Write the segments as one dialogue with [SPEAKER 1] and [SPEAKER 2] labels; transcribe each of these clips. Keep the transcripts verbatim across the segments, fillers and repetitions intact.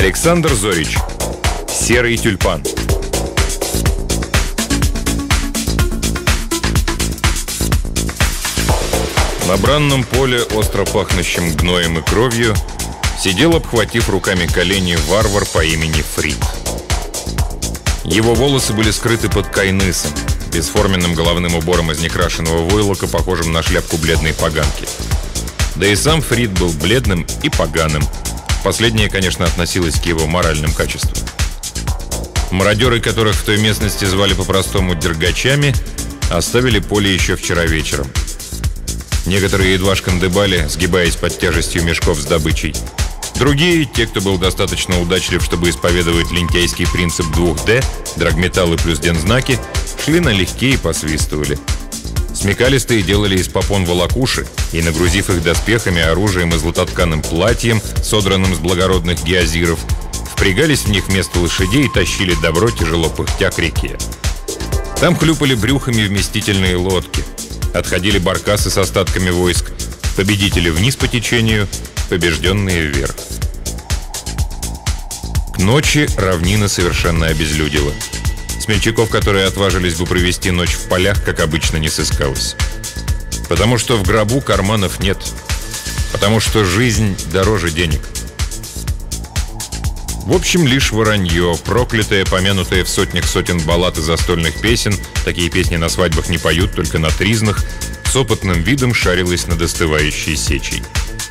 [SPEAKER 1] Александр Зорич. «Серый тюльпан». На бранном поле, остро пахнущем гноем и кровью, сидел, обхватив руками колени, варвар по имени Фрид. Его волосы были скрыты под кайнысом, бесформенным головным убором из некрашенного войлока, похожим на шляпку бледной поганки. Да и сам Фрид был бледным и поганым. Последнее, конечно, относилось к его моральным качествам. Мародеры, которых в той местности звали по-простому дергачами, оставили поле еще вчера вечером. Некоторые едва шкандыбали, сгибаясь под тяжестью мешков с добычей. Другие, те, кто был достаточно удачлив, чтобы исповедовать лентяйский принцип двух дэ, драгметаллы плюс дензнаки, шли налегке и посвистывали. Смекалистые делали из попон волокуши и, нагрузив их доспехами, оружием и златотканым платьем, содранным с благородных геозиров, впрягались в них вместо лошадей и тащили добро, тяжело пыхтя, к реке. Там хлюпали брюхами вместительные лодки. Отходили баркасы с остатками войск, победители вниз по течению, побежденные вверх. К ночи равнина совершенно обезлюдила. Смельчаков, которые отважились бы провести ночь в полях, как обычно, не сыскалось. Потому что в гробу карманов нет. Потому что жизнь дороже денег. В общем, лишь воронье, проклятое, помянутое в сотнях сотен баллад и застольных песен, такие песни на свадьбах не поют, только на тризнах, с опытным видом шарилось над остывающей сечей.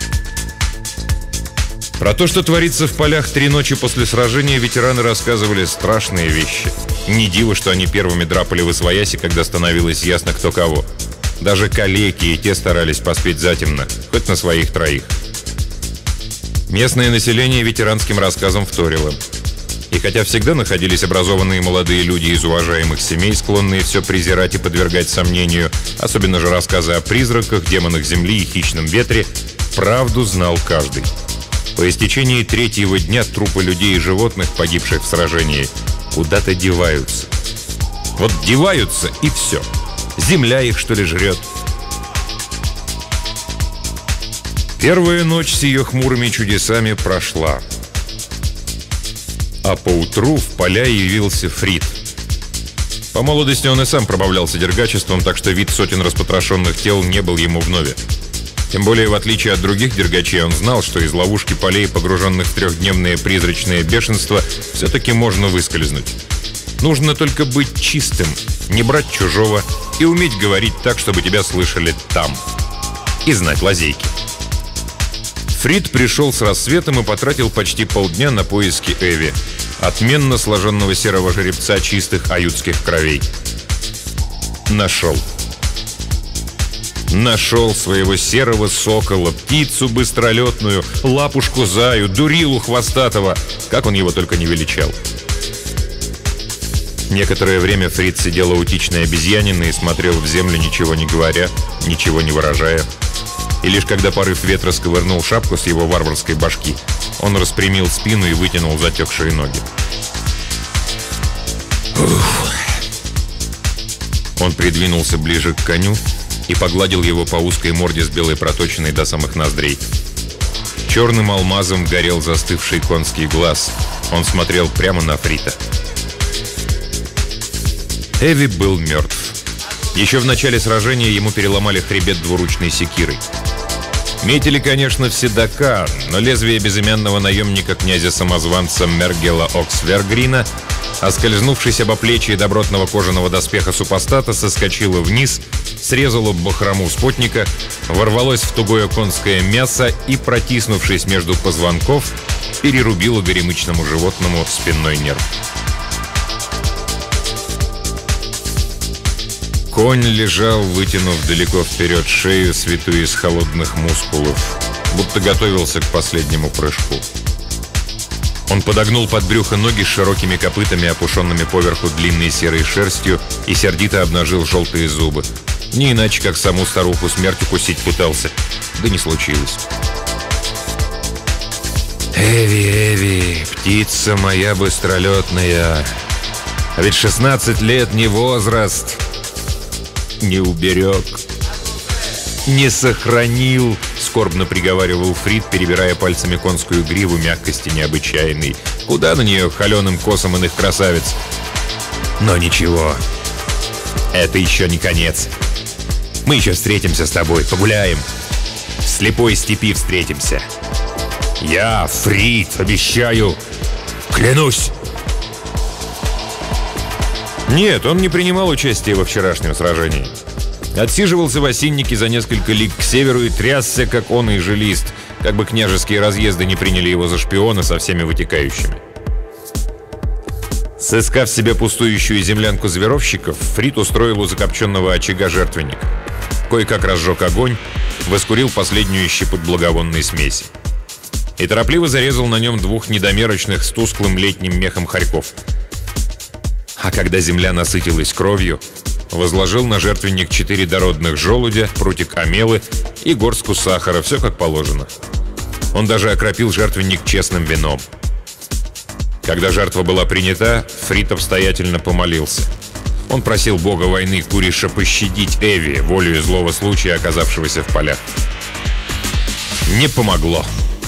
[SPEAKER 1] Про то, что творится в полях три ночи после сражения, ветераны рассказывали страшные вещи. Не диво, что они первыми драпали восвояси, когда становилось ясно, кто кого. Даже калеки и те старались поспеть затемно, хоть на своих троих. Местное население ветеранским рассказам вторило. И хотя всегда находились образованные молодые люди из уважаемых семей, склонные все презирать и подвергать сомнению, особенно же рассказы о призраках, демонах земли и хищном ветре, правду знал каждый. По истечении третьего дня трупы людей и животных, погибших в сражении, куда-то деваются. Вот деваются и все. Земля их, что ли, жрет. Первая ночь с ее хмурыми чудесами прошла. А поутру в поля явился Фрид. По молодости он и сам пробавлялся дергачеством, так что вид сотен распотрошенных тел не был ему вновь. Тем более, в отличие от других дергачей, он знал, что из ловушки полей, погруженных в трехдневное призрачное бешенство, все-таки можно выскользнуть. Нужно только быть чистым, не брать чужого и уметь говорить так, чтобы тебя слышали там. И знать лазейки. Фрид пришел с рассветом и потратил почти полдня на поиски Эви, отменно сложенного серого жеребца чистых аютских кровей. Нашел. Нашел своего серого сокола, птицу быстролетную, лапушку-заю, дурилу хвостатого, как он его только не величал. Некоторое время Фрид сидел аутичной обезьяниной и смотрел в землю, ничего не говоря, ничего не выражая. И лишь когда порыв ветра сковырнул шапку с его варварской башки, он распрямил спину и вытянул затекшие ноги. Ух. Он придвинулся ближе к коню и погладил его по узкой морде с белой проточенной до самых ноздрей. Черным алмазом горел застывший конский глаз. Он смотрел прямо на Фрида. Эви был мертв. Еще в начале сражения ему переломали хребет двуручной секирой. Метили, конечно, в седока, но лезвие безымянного наемника князя-самозванца Мергела Оксвергрина, оскользнувшись об оплечье добротного кожаного доспеха супостата, соскочило вниз, срезало бахрому спутника, ворвалось в тугое конское мясо и, протиснувшись между позвонков, перерубило горемычному животному спинной нерв. Конь лежал, вытянув далеко вперед шею, свитую из холодных мускулов, будто готовился к последнему прыжку. Он подогнул под брюхо ноги с широкими копытами, опушенными поверху длинной серой шерстью, и сердито обнажил желтые зубы. Не иначе, как саму старуху смерть укусить пытался. Да не случилось. «Эви, Эви, птица моя быстролетная, а ведь шестнадцать лет не возраст. Не уберег, «Не сохранил», — скорбно приговаривал Фрид, перебирая пальцами конскую гриву мягкости необычайной. «Куда на нее холеным косом иных красавиц?» «Но ничего, это еще не конец. Мы еще встретимся с тобой, погуляем. В слепой степи встретимся. Я, Фрид, обещаю, клянусь». Нет, он не принимал участия во вчерашнем сражении. Отсиживался в осиннике за несколько лиг к северу и трясся, как он и жилист, как бы княжеские разъезды не приняли его за шпиона со всеми вытекающими. Сыскав себе пустующую землянку зверовщиков, Фрид устроил у закопченного очага жертвенник. Кое-как разжег огонь, воскурил последнюю щепот благовонной смеси. И торопливо зарезал на нем двух недомерочных с тусклым летним мехом хорьков. А когда земля насытилась кровью, возложил на жертвенник четыре дородных желудя, прутик омелы и горстку сахара, все как положено. Он даже окропил жертвенник честным вином. Когда жертва была принята, Фрид обстоятельно помолился. Он просил бога войны Куриша пощадить Эви, волею злого случая, оказавшегося в полях. Не помогло.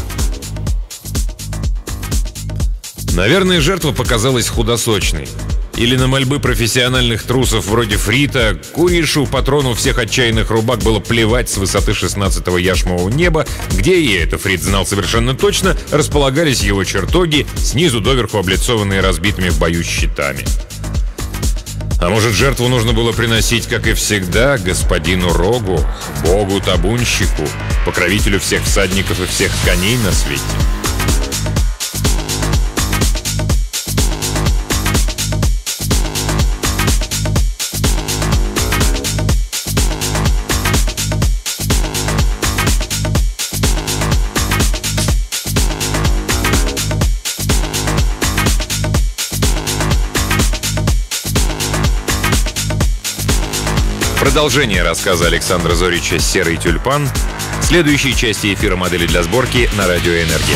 [SPEAKER 1] Наверное, жертва показалась худосочной. Или на мольбы профессиональных трусов вроде Фрита Куришу, патрону всех отчаянных рубак, было плевать с высоты шестнадцатого яшмового неба, где, и это Фрид знал совершенно точно, располагались его чертоги, снизу доверху облицованные разбитыми в бою щитами. А может, жертву нужно было приносить, как и всегда, господину Рогу, богу-табунщику, покровителю всех всадников и всех коней на свете? Продолжение рассказа Александра Зорича «Серый тюльпан» в следующей части эфира «Модели для сборки» на радио «Энергия».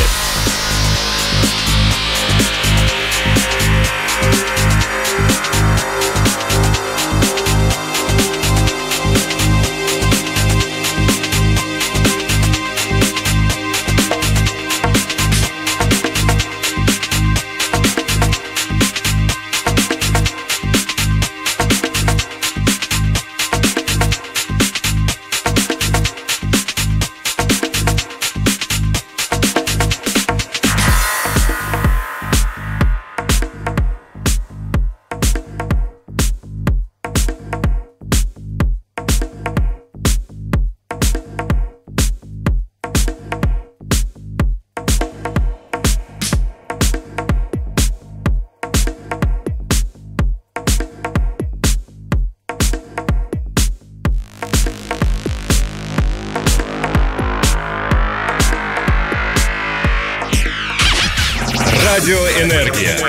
[SPEAKER 2] Радиоэнергия.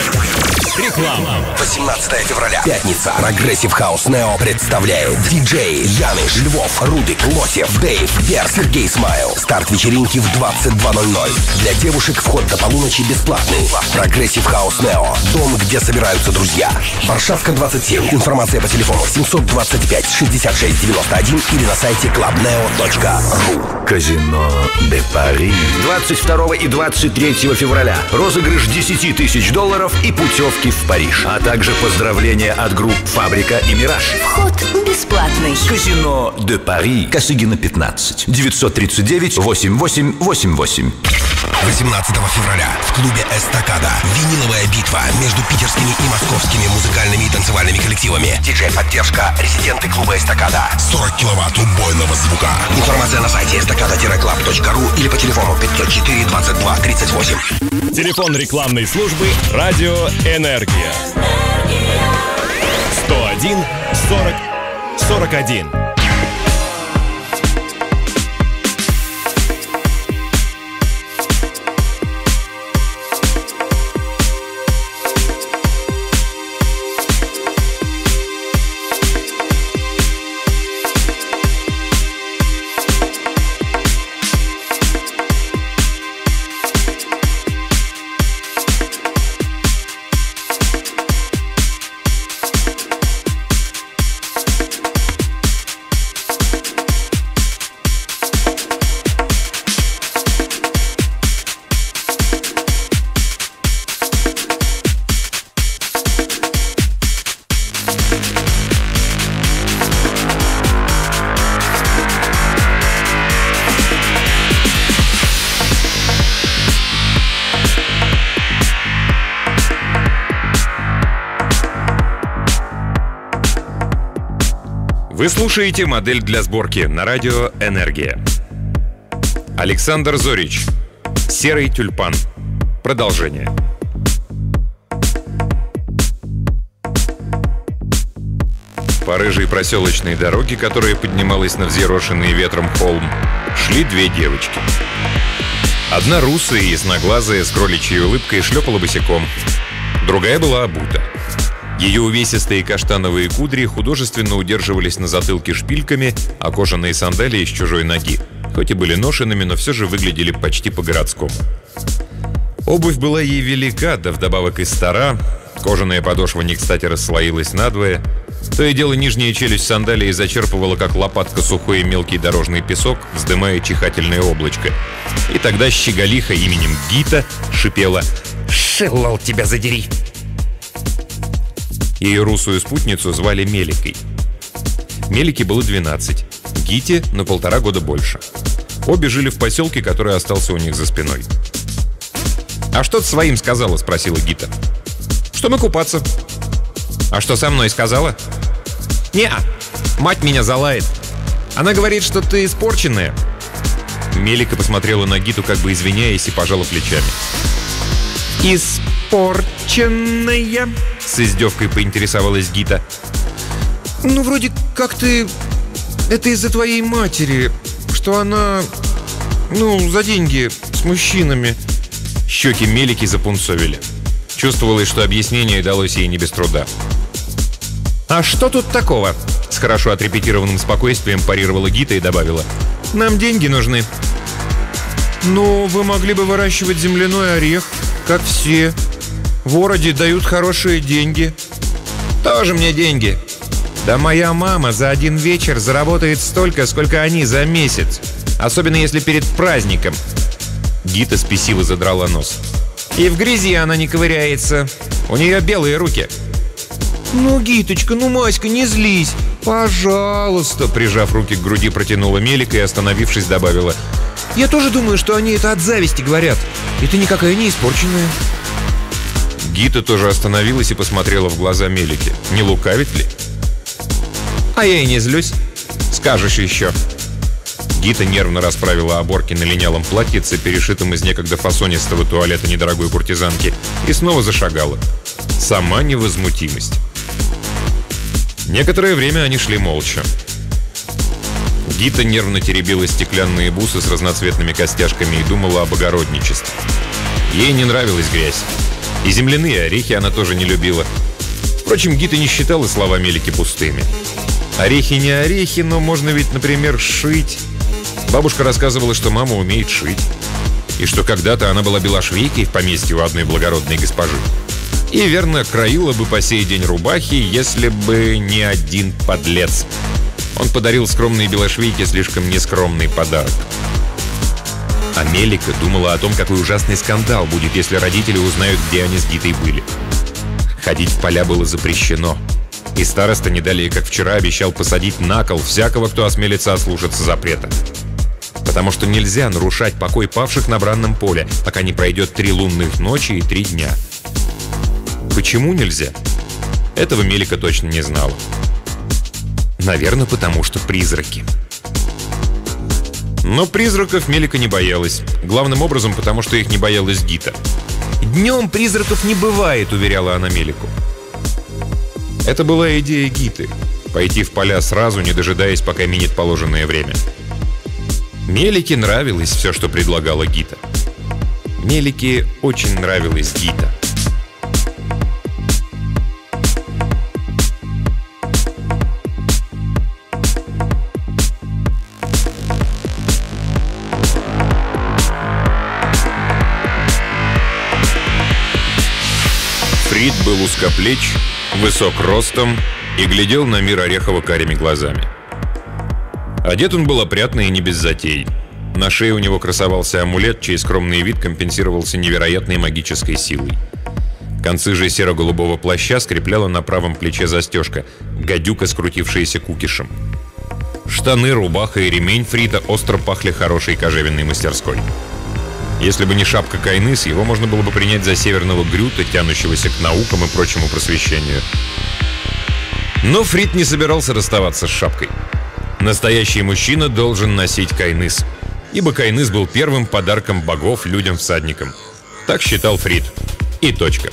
[SPEAKER 2] Реклама.
[SPEAKER 3] восемнадцатого февраля. Пятница. Прогрессив Хаус Нео представляет диджей Яныш, Львов, Рудик, Лосев, Дэйв, Бер, Сергей Смайл. Старт вечеринки в двадцать два ноль ноль. Для девушек вход до полуночи бесплатный. Прогрессив Хаус Нео. Дом, где собираются друзья. Варшавка, двадцать семь. Информация по телефону семьсот двадцать пять шестьдесят шесть девяносто один или на сайте клаб нео точка ру.
[SPEAKER 4] Казино де Пари.
[SPEAKER 2] двадцать второго и двадцать третьего февраля. Розыгрыш десять тысяч долларов и путевки в Париж. А также поздравления от групп «Фабрика» и «Мираж».
[SPEAKER 5] Вход бесплатный.
[SPEAKER 2] Казино де Пари. Косыгина, пятнадцать. девятьсот тридцать девять восемьдесят восемь восемьдесят восемь.
[SPEAKER 3] восемнадцатого февраля в клубе «Эстакада» виниловая битва между питерскими и московскими музыкальными и танцевальными коллективами. Диджей-поддержка, резиденты клуба «Эстакада». сорок киловатт убойного звука. Информация на сайте эстакада клаб точка ру или по телефону пятьсот четыре двадцать два тридцать восемь.
[SPEAKER 6] Телефон рекламной службы «Радио Энергия». сто один сорок сорок один.
[SPEAKER 1] Вы слушаете «Модель для сборки» на радио «Энергия». Александр Зорич. «Серый тюльпан». Продолжение. По рыжей проселочной дороге, которая поднималась на взъерошенный ветром холм, шли две девочки. Одна русая и ясноглазая с кроличьей улыбкой шлепала босиком. Другая была обута. Ее увесистые каштановые кудри художественно удерживались на затылке шпильками, а кожаные сандалии с чужой ноги, хоть и были ношенными, но все же выглядели почти по-городскому. Обувь была ей велика, да вдобавок и стара. Кожаная подошва не кстати расслоилась надвое. То и дело нижняя челюсть сандалии зачерпывала, как лопатка, сухой и мелкий дорожный песок, вздымая чихательное облачко. И тогда щеголиха именем Гита шипела: «Шеллал тебя задери!» Ее русую спутницу звали Меликой. Мелике было двенадцать, Гите на полтора года больше. Обе жили в поселке, который остался у них за спиной. «А что ты своим сказала?» — спросила Гита. «Что мы купаться». «А что со мной сказала?» «Не-а, мать меня залает. Она говорит, что ты испорченная». Мелика посмотрела на Гиту, как бы извиняясь, и пожала плечами. «Испорченная?» — с издевкой поинтересовалась Гита. «Ну, вроде как ты... Это из-за твоей матери, что она... Ну, за деньги, с мужчинами». Щеки Мелики запунцовили. Чувствовалось, что объяснение далось ей не без труда. «А что тут такого?» — с хорошо отрепетированным спокойствием парировала Гита и добавила: «Нам деньги нужны». «Ну, вы могли бы выращивать земляной орех, как все. В городе дают хорошие деньги». «Тоже мне деньги». «Да моя мама за один вечер заработает столько, сколько они за месяц. Особенно если перед праздником». Гита спесиво задрала нос. «И в грязи она не ковыряется. У нее белые руки». «Ну, Гиточка, ну, Маська, не злись. Пожалуйста», прижав руки к груди, протянула Мелика и, остановившись, добавила: «Я тоже думаю, что они это от зависти говорят. И ты никакая не испорченная». Гита тоже остановилась и посмотрела в глаза Мелике. Не лукавит ли? «А я и не злюсь. Скажешь еще». Гита нервно расправила оборки на линялом платьице, перешитом из некогда фасонистого туалета недорогой куртизанки, и снова зашагала. Сама невозмутимость. Некоторое время они шли молча. Гита нервно теребила стеклянные бусы с разноцветными костяшками и думала об огородничестве. Ей не нравилась грязь. И земляные орехи она тоже не любила. Впрочем, Гита не считала слова Мелики пустыми. Орехи не орехи, но можно ведь, например, шить. Бабушка рассказывала, что мама умеет шить. И что когда-то она была белошвейкой в поместье у одной благородной госпожи. И, верно, краила бы по сей день рубахи, если бы не один подлец. Он подарил скромной белошвейке слишком нескромный подарок. А Мелика думала о том, какой ужасный скандал будет, если родители узнают, где они с Гитой были. Ходить в поля было запрещено. И староста не далее, как вчера, обещал посадить на кол всякого, кто осмелится ослушаться запрета. Потому что нельзя нарушать покой павших на бранном поле, пока не пройдет три лунных ночи и три дня. Почему нельзя? Этого Мелика точно не знала. Наверное, потому что призраки. Но призраков Мелика не боялась. Главным образом, потому что их не боялась Гита. «Днем призраков не бывает», — уверяла она Мелику. Это была идея Гиты — пойти в поля сразу, не дожидаясь, пока минет положенное время. Мелике нравилось все, что предлагала Гита. Мелике очень нравилась Гита. Фрид был узкоплеч, высок ростом и глядел на мир орехово-карими глазами. Одет он был опрятно и не без затей. На шее у него красовался амулет, чей скромный вид компенсировался невероятной магической силой. Концы же серо-голубого плаща скрепляла на правом плече застежка, гадюка, скрутившаяся кукишем. Штаны, рубаха и ремень Фрида остро пахли хорошей кожевенной мастерской. Если бы не шапка Кайныс, его можно было бы принять за северного Грюта, тянущегося к наукам и прочему просвещению. Но Фрид не собирался расставаться с шапкой. Настоящий мужчина должен носить кайныс, ибо кайныс был первым подарком богов людям-всадникам. Так считал Фрид. И точка.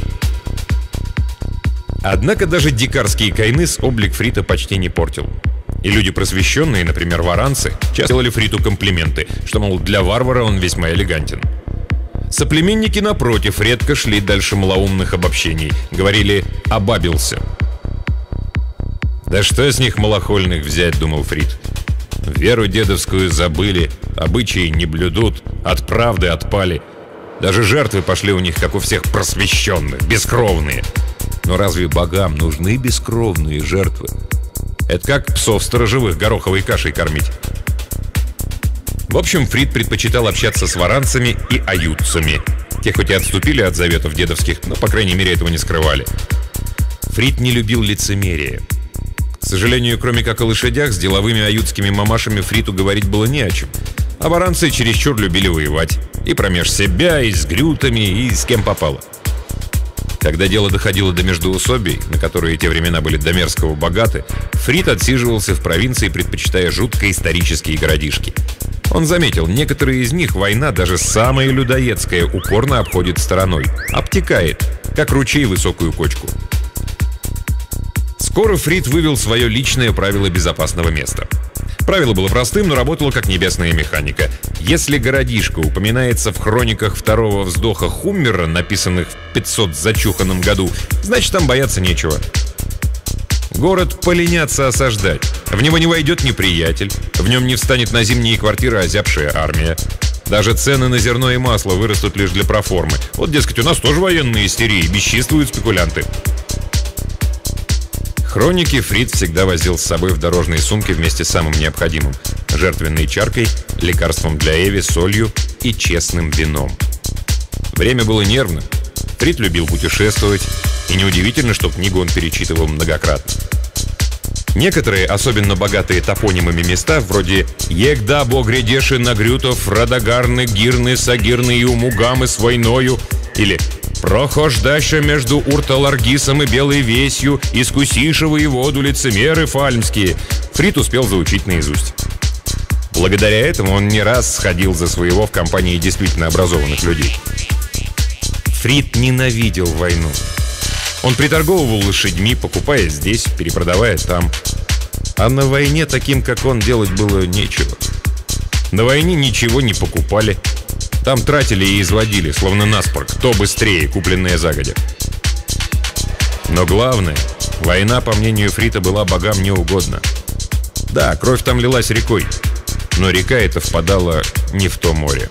[SPEAKER 1] Однако даже дикарский кайныс облик Фрида почти не портил. И люди просвещенные, например, варанцы, часто делали Фриду комплименты, что, мол, для варвара он весьма элегантен. Соплеменники, напротив, редко шли дальше малоумных обобщений. Говорили «обабился». «Да что с них малохольных взять», — думал Фрид. «Веру дедовскую забыли, обычаи не блюдут, от правды отпали. Даже жертвы пошли у них, как у всех просвещенных, бескровные. Но разве богам нужны бескровные жертвы? Это как псов сторожевых гороховой кашей кормить». В общем, Фрид предпочитал общаться с варанцами и аютцами. Те хоть и отступили от заветов дедовских, но, по крайней мере, этого не скрывали. Фрид не любил лицемерие. К сожалению, кроме как о лошадях, с деловыми аютскими мамашами Фриду говорить было не о чем. А варанцы чересчур любили воевать. И промеж себя, и с грютами, и с кем попало. Когда дело доходило до междоусобий, на которые те времена были до мерзкого богаты, Фрид отсиживался в провинции, предпочитая жутко исторические городишки. Он заметил, некоторые из них война, даже самая людоедская, упорно обходит стороной. Обтекает, как ручей высокую кочку. Скоро Фрид вывел свое личное правило безопасного места. Правило было простым, но работало как небесная механика. Если городишко упоминается в хрониках второго вздоха Хуммера, написанных в пятьсот зачуханном году, значит, там бояться нечего. Город поленятся осаждать. В него не войдет неприятель, в нем не встанет на зимние квартиры озябшая армия. Даже цены на зерно и масло вырастут лишь для проформы. Вот, дескать, у нас тоже военные истерии, бесчинствуют спекулянты. Хроники Фрид всегда возил с собой в дорожной сумке вместе с самым необходимым – жертвенной чаркой, лекарством для Эви, солью и честным вином. Время было нервным. Фрид любил путешествовать, и неудивительно, что книгу он перечитывал многократно. Некоторые, особенно богатые топонимами места, вроде «Егда Богредеши Нагрютов, Радагарны, Гирны, Сагирны и Умугамы с войною» или «Прохождаща между Урталаргисом и Белой Весью, искусишевы и воду лицемеры фальмские», Фрид успел заучить наизусть. Благодаря этому он не раз сходил за своего в компании действительно образованных людей. Фрид ненавидел войну. Он приторговывал лошадьми, покупая здесь, перепродавая там. А на войне таким, как он, делать было нечего. На войне ничего не покупали. Там тратили и изводили, словно наспор, кто быстрее, купленные загодя. Но главное, война, по мнению Фрида, была богам неугодна. Да, кровь там лилась рекой, но река эта впадала не в то море.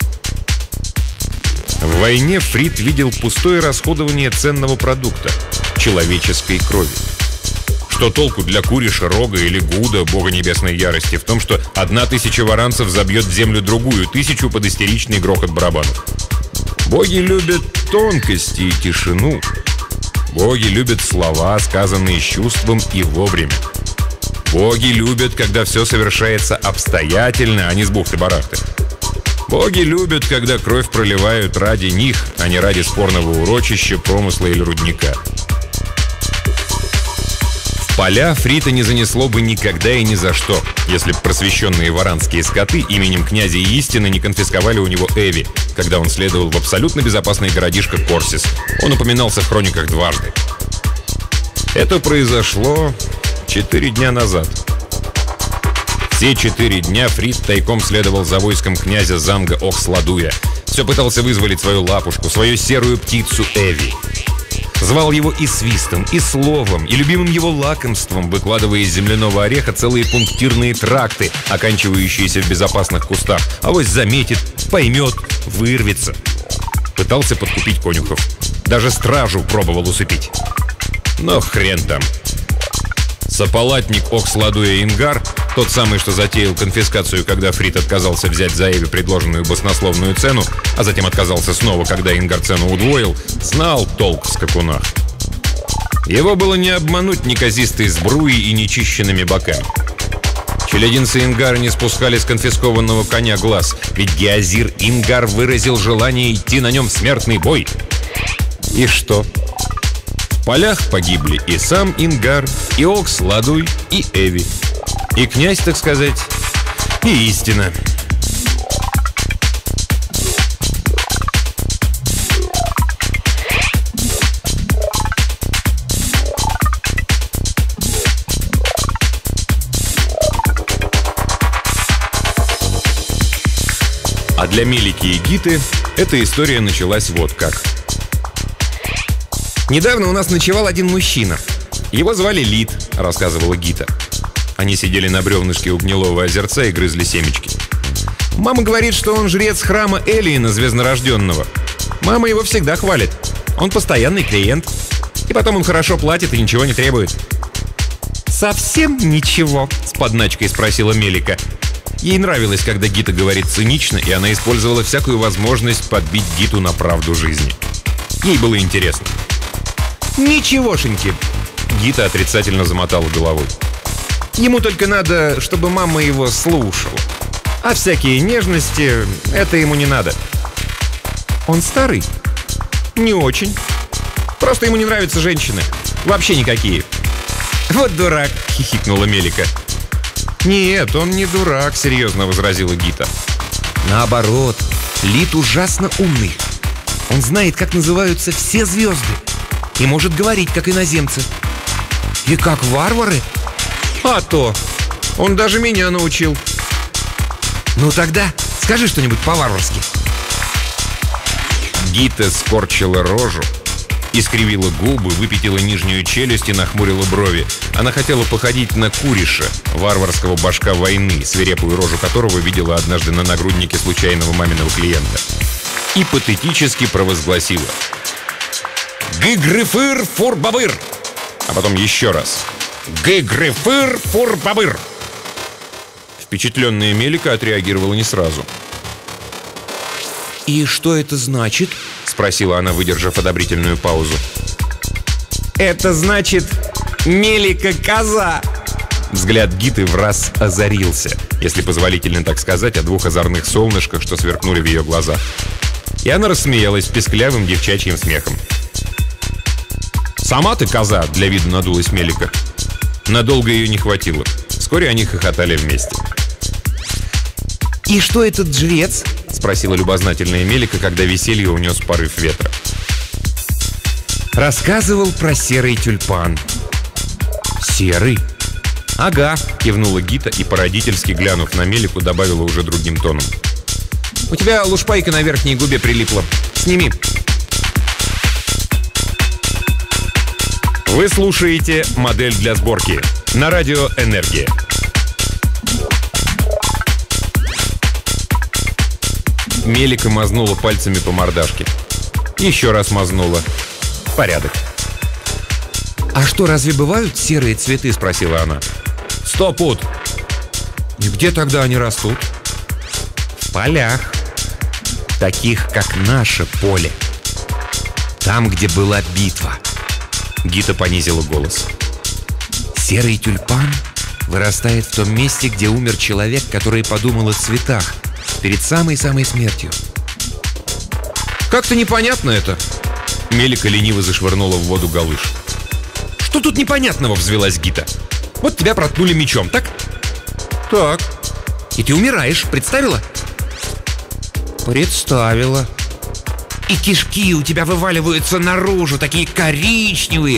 [SPEAKER 1] В войне Фрид видел пустое расходование ценного продукта – человеческой крови. Что толку для Куриша, Рога или Гуда, бога небесной ярости, в том, что одна тысяча варанцев забьет в землю другую тысячу под истеричный грохот барабанов? Боги любят тонкости и тишину. Боги любят слова, сказанные с чувством и вовремя. Боги любят, когда все совершается обстоятельно, а не с бухты-барахты. Боги любят, когда кровь проливают ради них, а не ради спорного урочища, промысла или рудника. В поля Фрида не занесло бы никогда и ни за что, если бы просвещенные варанские скоты именем князя истины не конфисковали у него Эви, когда он следовал в абсолютно безопасный городишко Корсис. Он упоминался в хрониках дважды. Это произошло четыре дня назад. Все четыре дня Фрид тайком следовал за войском князя Занга Оксладуя. Все пытался вызволить свою лапушку, свою серую птицу Эви. Звал его и свистом, и словом, и любимым его лакомством, выкладывая из земляного ореха целые пунктирные тракты, оканчивающиеся в безопасных кустах. Авось заметит, поймет, вырвется. Пытался подкупить конюхов. Даже стражу пробовал усыпить. Но хрен там. Сополатник Оксладуя Ингар, тот самый, что затеял конфискацию, когда Фрид отказался взять за Эви предложенную баснословную цену, а затем отказался снова, когда Ингар цену удвоил, знал толк в скакунах. Его было не обмануть неказистой сбруей и нечищенными боками. Челядинцы Ингара не спускали с конфискованного коня глаз, ведь Геозир Ингар выразил желание идти на нем в смертный бой. И что? В полях погибли и сам Ингар, и Окс Ладуй, и Эви. И князь, так сказать, и истина. А для Мелики и Гиты эта история началась вот как. «Недавно у нас ночевал один мужчина. Его звали Лид», — рассказывала Гита. Они сидели на бревнышке у гнилого озерца и грызли семечки. «Мама говорит, что он жрец храма Элиина Звезднорожденного. Мама его всегда хвалит. Он постоянный клиент. И потом он хорошо платит и ничего не требует». «Совсем ничего?» — с подначкой спросила Мелика. Ей нравилось, когда Гита говорит цинично, и она использовала всякую возможность подбить Гиту на правду жизни. Ей было интересно. «Ничегошеньки!» Гита отрицательно замотала головой. «Ему только надо, чтобы мама его слушала. А всякие нежности — это ему не надо». «Он старый?» «Не очень. Просто ему не нравятся женщины. Вообще никакие». «Вот дурак!» — хихикнула Мелика. «Нет, он не дурак», — серьезно возразила Гита. «Наоборот, Лид ужасно умный. Он знает, как называются все звезды. И может говорить, как иноземцы». «И как варвары?» «А то! Он даже меня научил». «Ну тогда скажи что-нибудь по-варварски». Гита скорчила рожу, искривила губы, выпятила нижнюю челюсть и нахмурила брови. Она хотела походить на Куриша, варварского башка войны, свирепую рожу которого видела однажды на нагруднике случайного маминого клиента. И патетически провозгласила: «Гыгрыфыр фурбабыр!» А потом еще раз: «Гыгрыфыр фурбабыр!» Впечатленная Мелика отреагировала не сразу. «И что это значит?» — спросила она, выдержав одобрительную паузу. «Это значит, Мелика коза!» Взгляд Гиты враз озарился, если позволительно так сказать, о двух озорных солнышках, что сверкнули в ее глазах. И она рассмеялась песклявым девчачьим смехом. «Сама ты коза!» — для вида надулась Мелика. Надолго ее не хватило. Вскоре они хохотали вместе. «И что этот жрец?» — спросила любознательная Мелика, когда веселье унес порыв ветра. «Рассказывал про серый тюльпан». «Серый?» «Ага», — кивнула Гита и, породительски глянув на Мелику, добавила уже другим тоном. «У тебя лушпайка на верхней губе прилипла. Сними». Вы слушаете «Модель для сборки» на радио «Энергия». Мелика мазнула пальцами по мордашке. Еще раз мазнула. Порядок. «А что, разве бывают серые цветы?» — спросила она. «Сто пуд». «И где тогда они растут?» «В полях. Таких, как наше поле. Там, где была битва». Гита понизила голос. «Серый тюльпан вырастает в том месте, где умер человек, который подумал о цветах перед самой-самой смертью». «Как-то непонятно это». Мелика лениво зашвырнула в воду галыш. «Что тут непонятного?» — взвелась Гита. «Вот тебя проткнули мечом, так?» «Так». «И ты умираешь, представила?» «Представила». «И кишки у тебя вываливаются наружу, такие коричневые».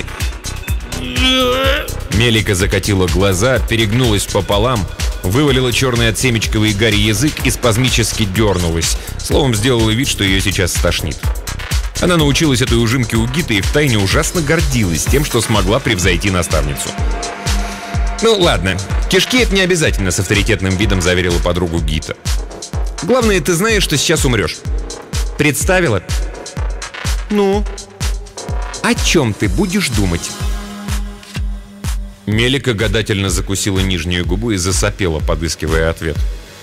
[SPEAKER 1] Мелика закатила глаза, перегнулась пополам, вывалила черный от семечковой гари язык и спазмически дернулась. Словом, сделала вид, что ее сейчас стошнит. Она научилась этой ужимке у Гиты и втайне ужасно гордилась тем, что смогла превзойти наставницу. «Ну ладно, кишки — это не обязательно», — с авторитетным видом заверила подругу Гита. «Главное, ты знаешь, что сейчас умрешь. Представила?» «Ну? О чем ты будешь думать?» Мелика гадательно закусила нижнюю губу и засопела, подыскивая ответ.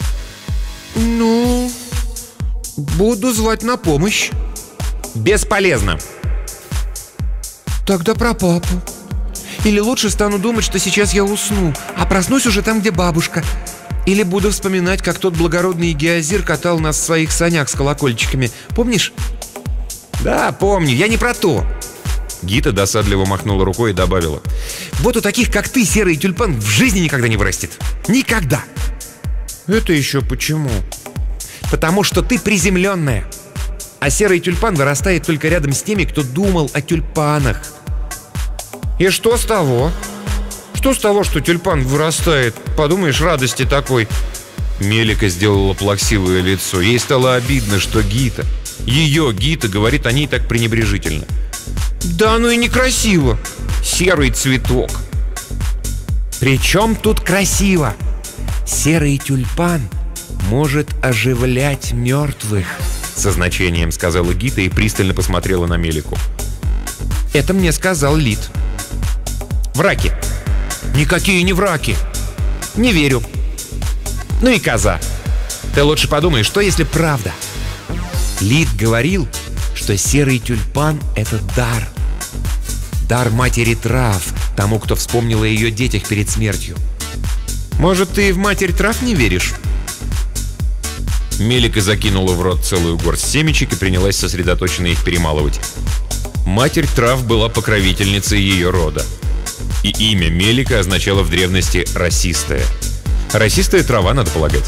[SPEAKER 1] «Ну, буду звать на помощь». «Бесполезно». «Тогда про папу. Или лучше стану думать, что сейчас я усну, а проснусь уже там, где бабушка. Или буду вспоминать, как тот благородный Геозир катал нас в своих санях с колокольчиками. Помнишь?» «Да, помню. Я не про то. Гита досадливо махнула рукой и добавила:
[SPEAKER 7] «Вот у таких, как ты, серый тюльпан в жизни никогда не вырастет. Никогда!»
[SPEAKER 1] «Это еще почему?»
[SPEAKER 7] «Потому что ты приземленная. А серый тюльпан вырастает только рядом с теми, кто думал о тюльпанах».
[SPEAKER 1] «И что с того? Что с того, что тюльпан вырастает? Подумаешь, радости такой!» Мелика сделала плаксивое лицо. Ей стало обидно, что Гита, ее Гита, говорит о ней так пренебрежительно. «Да ну и некрасиво! Серый цветок!»
[SPEAKER 7] «При чем тут красиво? Серый тюльпан может оживлять мертвых», — со значением сказала Гита и пристально посмотрела на Мелику.
[SPEAKER 1] «Это мне сказал Лид».
[SPEAKER 7] «Враки».
[SPEAKER 1] «Никакие не враки».
[SPEAKER 7] «Не верю». «Ну и коза. Ты лучше подумай, что если правда?» Лид говорил, что серый тюльпан — это дар. Дар матери трав, тому, кто вспомнил о ее детях перед смертью.
[SPEAKER 1] «Может, ты в матерь трав не веришь?» Мелика закинула в рот целую горсть семечек и принялась сосредоточенно их перемалывать. Матерь трав была покровительницей ее рода. И имя Мелика означало в древности «расистая». Расистая трава, надо полагать.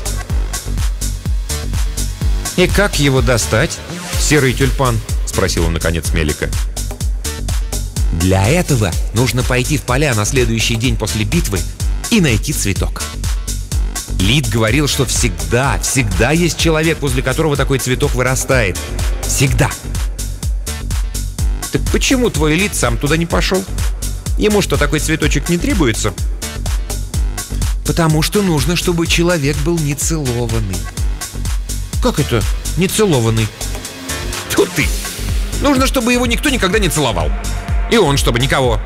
[SPEAKER 7] «И как его достать, серый тюльпан?» — спросила наконец Мелика. «Для этого нужно пойти в поля на следующий день после битвы и найти цветок. Лид говорил, что всегда, всегда есть человек, возле которого такой цветок вырастает. Всегда».
[SPEAKER 1] «Так почему твой Лид сам туда не пошел? Ему что, такой цветочек не требуется?»
[SPEAKER 7] «Потому что нужно, чтобы человек был нецелованный».
[SPEAKER 1] «Как это нецелованный?»
[SPEAKER 7] «Тут ты! Нужно, чтобы его никто никогда не целовал. И он, чтобы никого».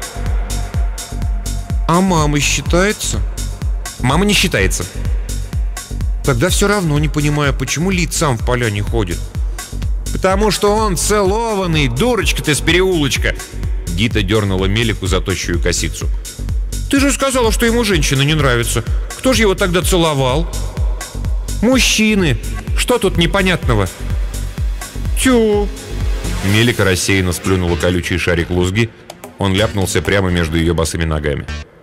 [SPEAKER 1] «А мама считается?»
[SPEAKER 7] «Мама не считается».
[SPEAKER 1] «Тогда все равно не понимаю, почему Лид сам в поля не ходит».
[SPEAKER 7] «Потому что он целованный, дурочка ты с переулочка!»
[SPEAKER 1] Гита дернула Мелику за тощую косицу.
[SPEAKER 7] «Ты же сказала, что ему женщины не нравятся. Кто же его тогда целовал?» «Мужчины. Что тут непонятного?»
[SPEAKER 1] «Тю!» Мелика рассеянно сплюнула колючий шарик лузги. Он ляпнулся прямо между ее босыми ногами.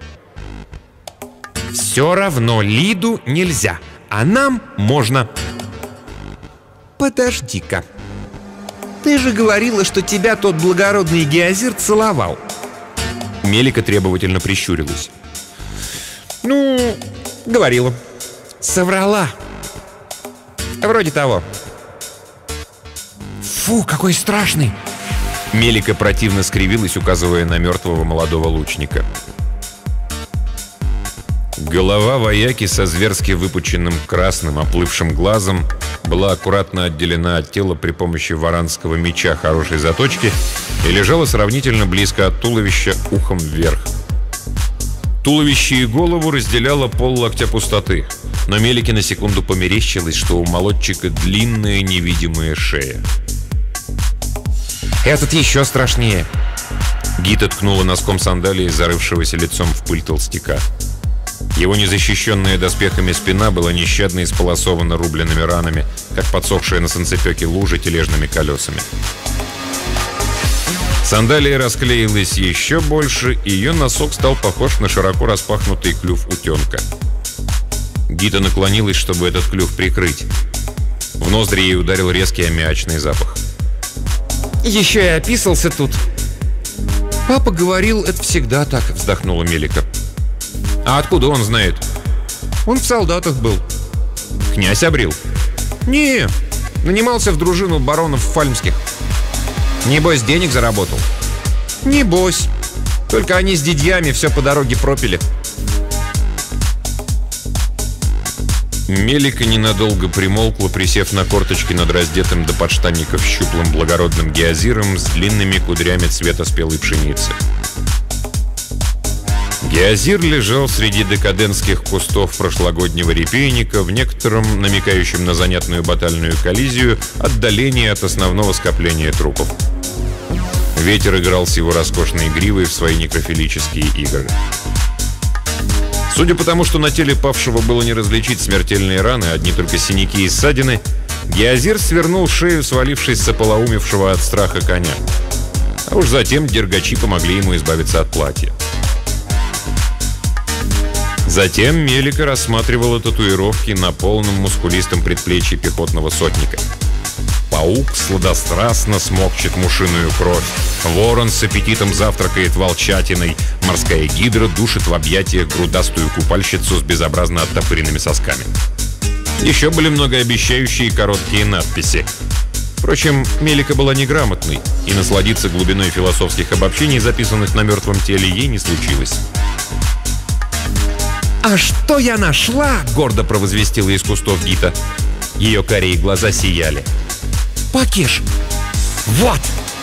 [SPEAKER 7] «Все равно Лиду нельзя, а нам можно». «Подожди-ка. Ты же говорила, что тебя тот благородный Геозир целовал».
[SPEAKER 1] Мелика требовательно прищурилась.
[SPEAKER 7] «Ну, говорила». «Соврала». «Вроде того». «Фу, какой страшный!»
[SPEAKER 1] Мелика противно скривилась, указывая на мертвого молодого лучника. Голова вояки со зверски выпученным красным оплывшим глазом была аккуратно отделена от тела при помощи варанского меча хорошей заточки и лежала сравнительно близко от туловища, ухом вверх. Туловище и голову разделяло поллоктя пустоты, но Мелике на секунду померещилось, что у молодчика длинная невидимая шея.
[SPEAKER 7] «Этот еще страшнее!»
[SPEAKER 1] Гита ткнула носком сандалии, зарывшегося лицом в пыль толстяка. Его незащищенная доспехами спина была нещадно исполосована рубленными ранами, как подсохшая на солнцепеке лужа тележными колесами. Сандалия расклеилась еще больше, и ее носок стал похож на широко распахнутый клюв утенка. Гита наклонилась, чтобы этот клюв прикрыть. В ноздри ей ударил резкий аммиачный запах.
[SPEAKER 7] «Еще и описался тут».
[SPEAKER 1] «Папа говорил, это всегда так», — вздохнула Мелика. «А откуда он знает?»
[SPEAKER 7] «Он в солдатах был».
[SPEAKER 1] «Князь обрил?»
[SPEAKER 7] «Не, нанимался в дружину баронов Фальмских».
[SPEAKER 1] «Небось, денег заработал?»
[SPEAKER 7] «Небось. Только они с дядьями все по дороге пропили».
[SPEAKER 1] Мелика ненадолго примолкла, присев на корточки над раздетым до подштанников щуплым благородным Геозиром с длинными кудрями цвета спелой пшеницы. Геозир лежал среди декадентских кустов прошлогоднего репейника в некотором, намекающем на занятную батальную коллизию, отдалении от основного скопления трупов. Ветер играл с его роскошной гривой в свои некрофилические игры. Судя по тому, что на теле павшего было не различить смертельные раны, одни только синяки и ссадины, Геозир свернул шею, свалившись с ополоумевшего от страха коня. А уж затем дергачи помогли ему избавиться от платья. Затем Мелика рассматривала татуировки на полном мускулистом предплечье пехотного сотника. Паук сладострастно смокчет мушиную кровь. Ворон с аппетитом завтракает волчатиной. Морская гидра душит в объятиях грудастую купальщицу с безобразно оттопыренными сосками. Еще были многообещающие короткие надписи. Впрочем, Мелика была неграмотной, и насладиться глубиной философских обобщений, записанных на мертвом теле, ей не случилось.
[SPEAKER 7] «А что я нашла?» — гордо провозвестила из кустов Гита. Ее карие глаза сияли. «Пакеш! Вот!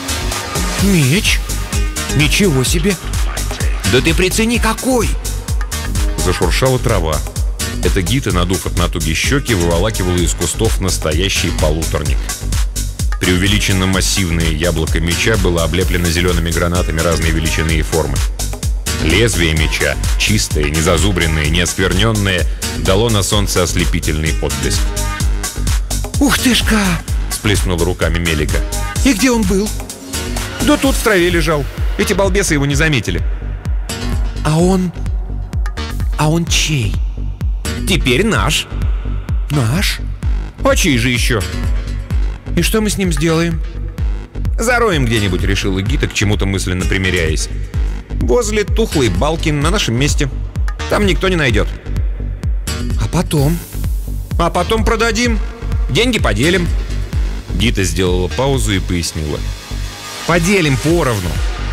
[SPEAKER 7] Меч! Ничего себе! Да ты прицени, какой!»
[SPEAKER 1] Зашуршала трава. Это Гита, надув от натуги щеки, выволакивала из кустов настоящий полуторник. Преувеличенно массивное яблоко меча было облеплено зелеными гранатами разной величины и формы. Лезвие меча, чистое, незазубренное, неоскверненное, дало на солнце ослепительный отблеск.
[SPEAKER 7] «Ух ты ж-ка!»
[SPEAKER 1] — всплеснула руками Мелика.
[SPEAKER 7] «И где он был?»
[SPEAKER 1] «Да тут в траве лежал. Эти балбесы его не заметили».
[SPEAKER 7] «А он... а он чей?»
[SPEAKER 1] «Теперь наш».
[SPEAKER 7] «Наш?
[SPEAKER 1] А чей же еще?»
[SPEAKER 7] «И что мы с ним сделаем?»
[SPEAKER 1] «Зароем где-нибудь», — решила Гита, к чему-то мысленно примиряясь. «Возле тухлой балки на нашем месте. Там никто не найдет».
[SPEAKER 7] «А потом?»
[SPEAKER 1] «А потом продадим. Деньги поделим». Гита сделала паузу и пояснила. «Поделим поровну».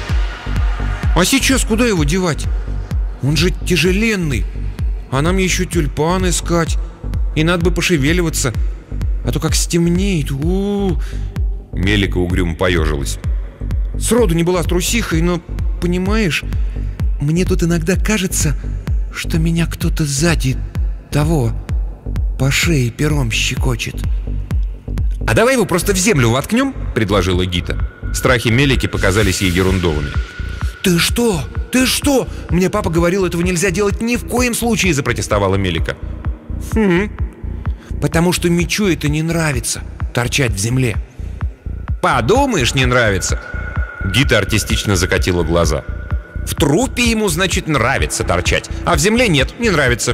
[SPEAKER 7] «А сейчас куда его девать? Он же тяжеленный. А нам еще тюльпан искать. И надо бы пошевеливаться. А то как стемнеет. У-у-у».
[SPEAKER 1] Мелика угрюмо поежилась.
[SPEAKER 7] «Сроду не была трусихой, но, понимаешь, мне тут иногда кажется, что меня кто-то сзади того по шее пером щекочет».
[SPEAKER 1] «А давай его просто в землю воткнем?» — предложила Гита. Страхи Мелики показались ей ерундовыми.
[SPEAKER 7] «Ты что? Ты что? Мне папа говорил, этого нельзя делать ни в коем случае!» — запротестовала Мелика.
[SPEAKER 1] «Хм.
[SPEAKER 7] Потому что мечу это не нравится — торчать в земле».
[SPEAKER 1] «Подумаешь, не нравится!» Гита артистично закатила глаза. «В трупе ему, значит, нравится торчать, а в земле нет, не нравится».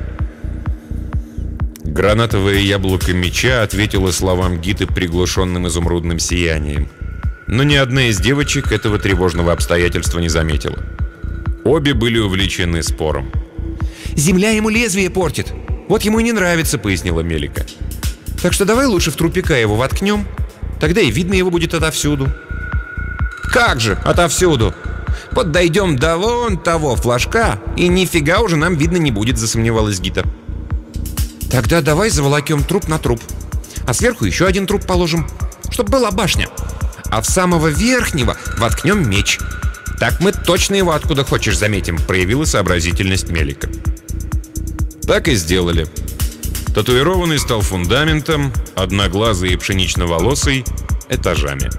[SPEAKER 1] Гранатовое яблоко меча ответило словам Гиты приглушенным изумрудным сиянием. Но ни одна из девочек этого тревожного обстоятельства не заметила. Обе были увлечены спором.
[SPEAKER 7] «Земля ему лезвие портит. Вот ему и не нравится», — пояснила Мелика. «Так что давай лучше в трупика его воткнем. Тогда и видно его будет отовсюду».
[SPEAKER 1] «Как же отовсюду? Подойдем до вон того флажка, и нифига уже нам видно не будет», — засомневалась Гита.
[SPEAKER 7] «Тогда давай заволокем труп на труп. А сверху еще один труп положим, чтобы была башня. А в самого верхнего воткнем меч. Так мы точно его откуда хочешь заметим», — проявила сообразительность Мелика.
[SPEAKER 1] Так и сделали. Татуированный стал фундаментом, одноглазый и пшенично-волосый — этажами.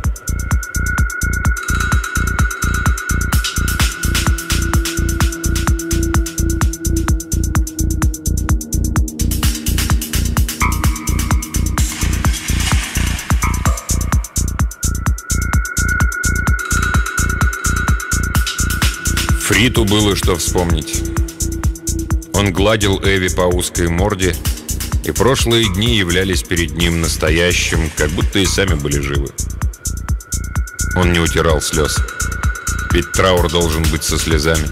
[SPEAKER 1] Фриту было что вспомнить. Он гладил Эви по узкой морде, и прошлые дни являлись перед ним настоящим, как будто и сами были живы. Он не утирал слез, ведь траур должен быть со слезами.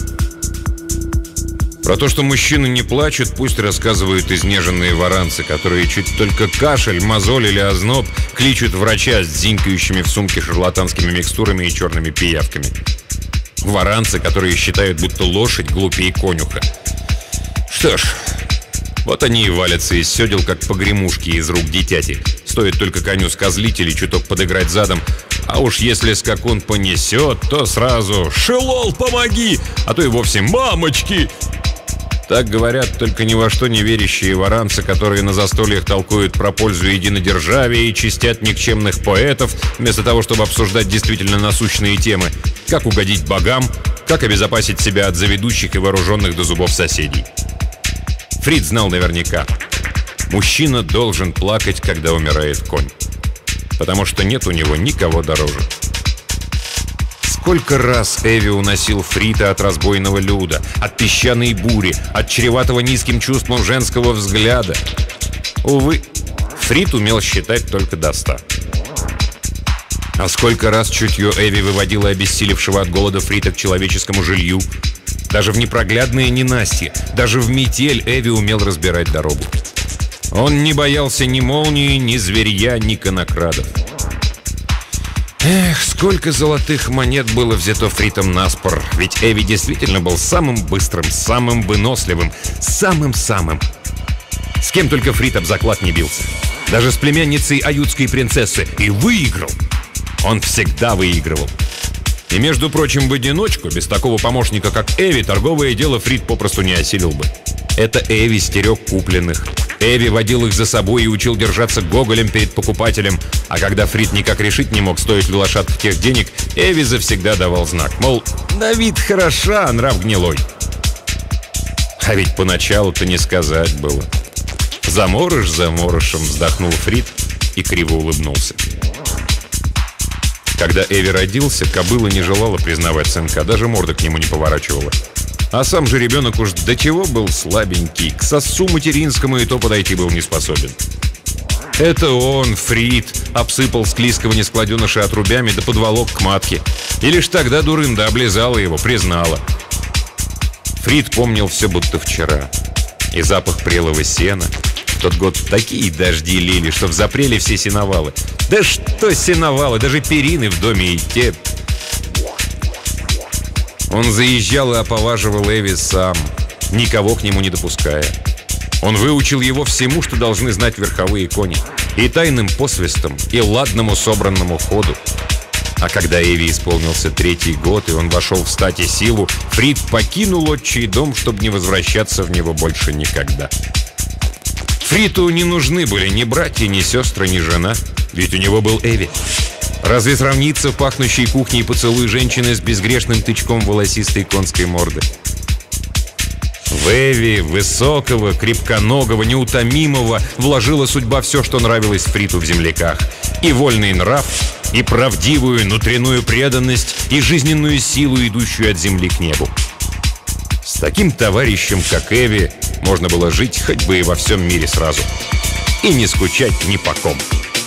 [SPEAKER 1] Про то, что мужчины не плачут, пусть рассказывают изнеженные варанцы, которые чуть только кашель, мозоль или озноб кличут врача с зинкающими в сумке шарлатанскими микстурами и черными пиявками. Варанцы, которые считают, будто лошадь глупее конюха. Что ж, вот они и валятся из седел, как погремушки из рук дитяти. Стоит только коню скозлить или чуток подыграть задом, а уж если скакун понесет, то сразу «Шелол, помоги!», а то и вовсе «Мамочки!». Так говорят только ни во что не верящие варанцы, которые на застольях толкуют про пользу единодержавия и чистят никчемных поэтов, вместо того, чтобы обсуждать действительно насущные темы. Как угодить богам, как обезопасить себя от заведущих и вооруженных до зубов соседей. Фрид знал наверняка. Мужчина должен плакать, когда умирает конь. Потому что нет у него никого дороже.
[SPEAKER 7] Сколько раз Эви уносил Фрита от разбойного люда, от песчаной бури, от чреватого низким чувством женского взгляда. Увы, Фрит умел считать только до ста. А сколько раз чутье Эви выводило обессилевшего от голода Фрита к человеческому жилью. Даже в непроглядные ненастья, даже в метель Эви умел разбирать дорогу. Он не боялся ни молнии, ни зверья, ни конокрадов. Эх, сколько золотых монет было взято Фритом наспор. Ведь Эви действительно был самым быстрым, самым выносливым, самым-самым. С кем только Фрит об заклад не бился. Даже с племянницей аютской принцессы. И выиграл. Он всегда выигрывал. И, между прочим, в одиночку, без такого помощника, как Эви, торговое дело Фрит попросту не осилил бы. Это Эви стерег купленных. Эви водил их за собой и учил держаться гоголем перед покупателем. А когда Фрит никак решить не мог, стоит ли лошадка тех денег, Эви завсегда давал знак. Мол, на вид хороша, а нрав гнилой. А ведь поначалу-то не сказать было. «Заморыш заморышем», вздохнул Фрит и криво улыбнулся. Когда Эви родился, кобыла не желала признавать сынка, даже морда к нему не поворачивала. А сам же ребенок уж до чего был слабенький, к сосцу материнскому и то подойти был не способен. Это он, Фрит, обсыпал склизкого нескладеныша отрубями да подволок к матке. И лишь тогда дурында облизала его, признала. Фрит помнил все будто вчера. И запах прелого сена. В тот год такие дожди лили, что взапрели все сеновалы. Да что сеновалы, даже перины в доме и те. Он заезжал и оповаживал Эви сам, никого к нему не допуская. Он выучил его всему, что должны знать верховые кони. И тайным посвистам, и ладному собранному ходу. А когда Эви исполнился третий год, и он вошел в стать и силу, Фрит покинул отчий дом, чтобы не возвращаться в него больше никогда. Фриту не нужны были ни братья, ни сестры, ни жена. Ведь у него был Эви. Разве сравнится в пахнущей кухней поцелуй женщины с безгрешным тычком волосистой конской морды? В Эви, высокого, крепконогого, неутомимого, вложила судьба все, что нравилось Фриту в земляках. И вольный нрав, и правдивую внутреннюю преданность, и жизненную силу, идущую от земли к небу. С таким товарищем, как Эви, можно было жить хоть бы и во всем мире сразу. И не скучать ни по ком.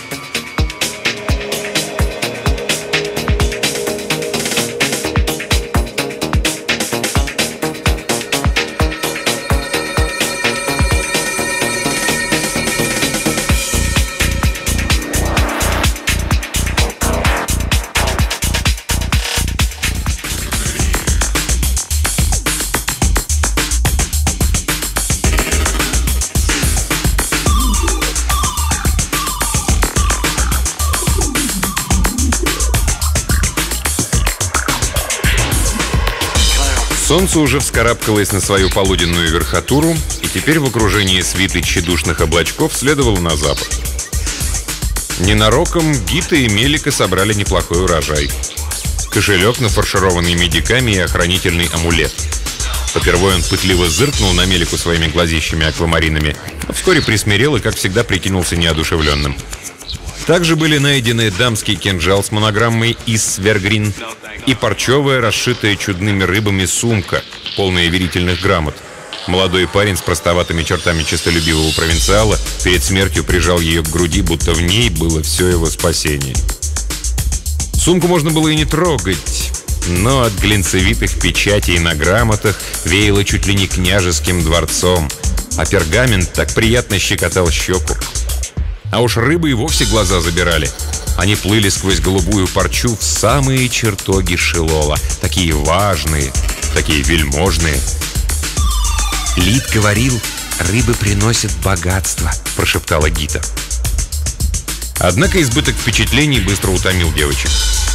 [SPEAKER 7] Солнце уже вскарабкалось на свою полуденную верхотуру, и теперь в окружении свиты тщедушных облачков следовало на запад. Ненароком Гита и Мелика собрали неплохой урожай. Кошелек, нафаршированный медиками, и охранительный амулет. Попервой он пытливо зыркнул на Мелику своими глазищами аквамаринами, но вскоре присмирел и, как всегда, прикинулся неодушевленным. Также были найдены дамский кинжал с монограммой «Ис-Вергрин» и парчевая, расшитая чудными рыбами сумка, полная верительных грамот. Молодой парень с простоватыми чертами честолюбивого провинциала перед смертью прижал ее к груди, будто в ней было все его спасение. Сумку можно было и не трогать, но от глинцевитых печатей на грамотах веяло чуть ли не княжеским дворцом, а пергамент так приятно щекотал щеку. А уж рыбы и вовсе глаза забирали. Они плыли сквозь голубую парчу в самые чертоги Шилола. Такие важные, такие вельможные.
[SPEAKER 8] «Лид говорил, рыбы приносят богатство», — прошептала Гита.
[SPEAKER 7] Однако избыток впечатлений быстро утомил девочек.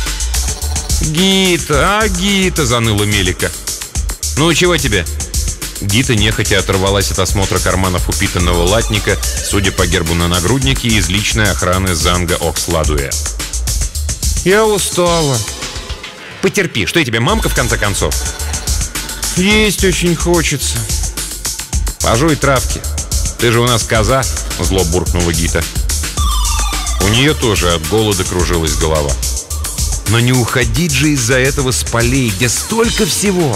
[SPEAKER 7] «Гита, а Гита!» — заныла Мелика. «Ну, чего тебе?» Гита нехотя оторвалась от осмотра карманов упитанного латника, судя по гербу на нагруднике, из личной охраны Занга Оксладуя. «Я устала». «Потерпи, что я тебе, мамка, в конце концов?» «Есть очень хочется». «Пожуй травки. Ты же у нас коза», — зло буркнула Гита. У нее тоже от голода кружилась голова. Но не уходить же из-за этого с полей, где столько всего.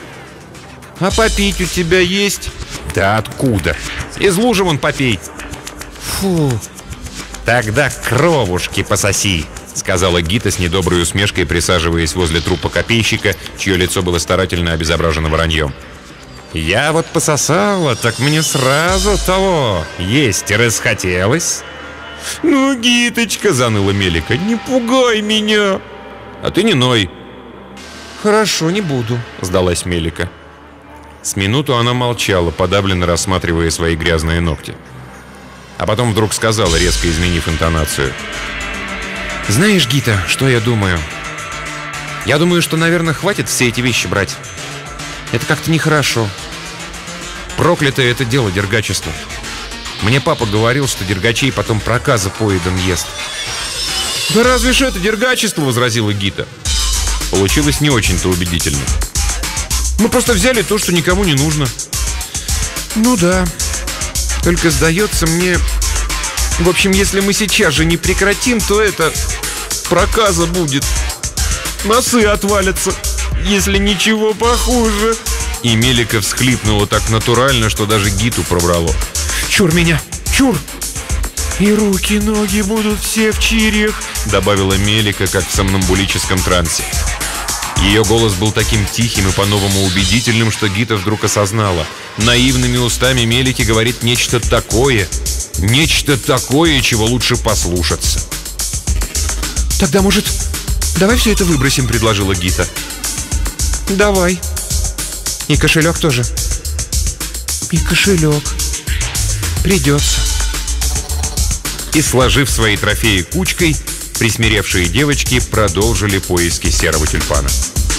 [SPEAKER 8] А попить у тебя есть?
[SPEAKER 7] Да откуда? Из лужи вон попей.
[SPEAKER 8] Фу.
[SPEAKER 7] Тогда кровушки пососи, сказала Гита с недоброй усмешкой, присаживаясь возле трупа копейщика, чье лицо было старательно обезображено враньем. Я вот пососала, так мне сразу того есть расхотелось.
[SPEAKER 8] Ну, Гиточка, заныла Мелика, не пугай меня.
[SPEAKER 7] А ты не ной.
[SPEAKER 8] Хорошо, не буду, сдалась Мелика.
[SPEAKER 7] С минуту она молчала, подавленно рассматривая свои грязные ногти. А потом вдруг сказала, резко изменив интонацию:
[SPEAKER 8] знаешь, Гита, что я думаю? Я думаю, что, наверное, хватит все эти вещи брать. Это как-то нехорошо. Проклятое это дело дергачество. Мне папа говорил, что дергачей потом проказа поедом ест.
[SPEAKER 7] Да разве ж это дергачество, возразила Гита. Получилось не очень-то убедительно.
[SPEAKER 8] Мы просто взяли то, что никому не нужно. Ну да. Только сдается мне... В общем, если мы сейчас же не прекратим, то это... проказа будет. Носы отвалятся, если ничего похуже.
[SPEAKER 7] И Мелика всхлипнула так натурально, что даже Гиту пробрало.
[SPEAKER 8] Чур меня, чур! И руки, ноги будут все в чирьях,
[SPEAKER 7] добавила Мелика, как в сомнамбулическом трансе. Ее голос был таким тихим и по-новому убедительным, что Гита вдруг осознала. Наивными устами Мелики говорит нечто такое, нечто такое, чего лучше послушаться.
[SPEAKER 8] Тогда, может, давай все это выбросим, предложила Гита. Давай. И кошелек тоже. И кошелек. Придется.
[SPEAKER 7] И, сложив свои трофеи кучкой, присмиревшие девочки продолжили поиски серого тюльпана.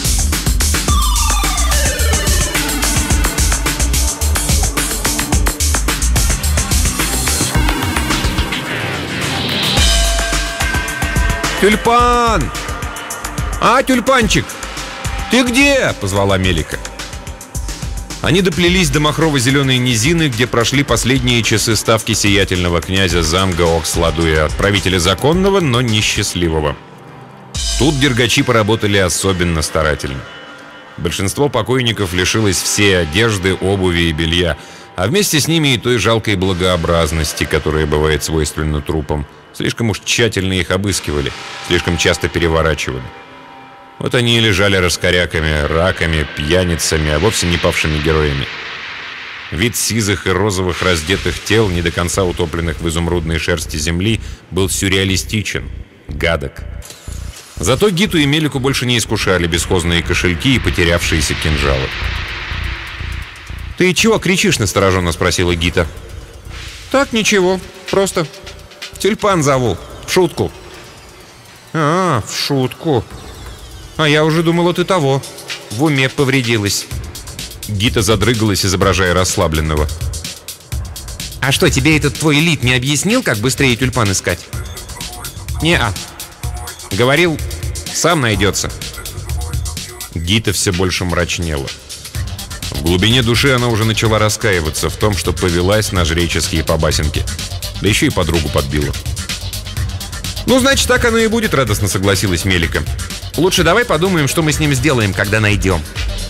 [SPEAKER 8] Тюльпан! А, тюльпанчик! Ты где? Позвала Мелика.
[SPEAKER 7] Они доплелись до махрово-зеленой низины, где прошли последние часы ставки сиятельного князя Замга Оксладуя, отправителя законного, но несчастливого. Тут дергачи поработали особенно старательно. Большинство покойников лишилось всей одежды, обуви и белья, а вместе с ними и той жалкой благообразности, которая бывает свойственна трупам. Слишком уж тщательно их обыскивали, слишком часто переворачивали. Вот они и лежали раскоряками, раками, пьяницами, а вовсе не павшими героями. Вид сизых и розовых раздетых тел, не до конца утопленных в изумрудной шерсти земли, был сюрреалистичен, гадок. Зато Гиту и Мелику больше не искушали бесхозные кошельки и потерявшиеся кинжалы.
[SPEAKER 8] «Ты чего кричишь?» — настороженно спросила Гита. «Так, ничего, просто тюльпан зову, в шутку». «А, в шутку. А я уже думала, ты того, в уме повредилась».
[SPEAKER 7] Гита задрыгалась, изображая расслабленного.
[SPEAKER 8] «А что, тебе этот твой элит не объяснил, как быстрее тюльпан искать?» «Не-а. Говорил, сам найдется».
[SPEAKER 7] Гита все больше мрачнела. В глубине души она уже начала раскаиваться в том, что повелась на жреческие побасенки. Да еще и подругу подбила.
[SPEAKER 8] «Ну, значит, так оно и будет», — радостно согласилась Мелика. «Лучше давай подумаем, что мы с ним сделаем, когда найдем».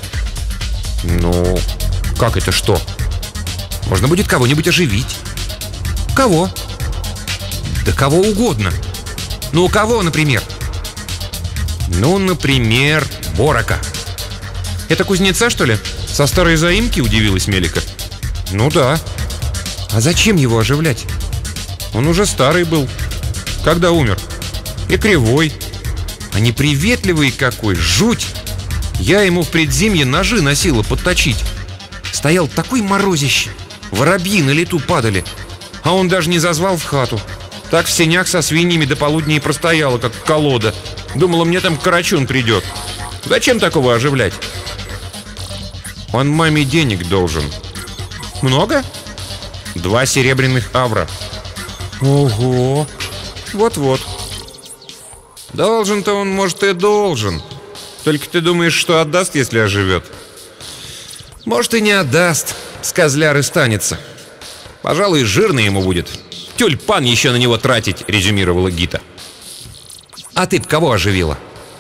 [SPEAKER 8] «Ну, как это что? Можно будет кого-нибудь оживить». «Кого?» «Да кого угодно. Ну, у кого, например?» «Ну, например, Борока». «Это кузнеца, что ли? Со старой заимки?» — удивилась Мелика. «Ну да. А зачем его оживлять? Он уже старый был. Когда умер? И кривой. А неприветливый какой, жуть! Я ему в предзимье ножи носила подточить. Стоял такой морозище. Воробьи на лету падали. А он даже не зазвал в хату. Так в сенях со свиньями до полудня и простояла, как колода. Думала, мне там карачун придет. Зачем такого оживлять? Он маме денег должен. Много? Два серебряных авра. Ого! Вот-вот. Должен-то он, может, и должен. Только ты думаешь, что отдаст, если оживет? Может, и не отдаст. С козляры станется. Пожалуй, жирно ему будет. Тюльпан еще на него тратить, резюмировала Гита. А ты б кого оживила?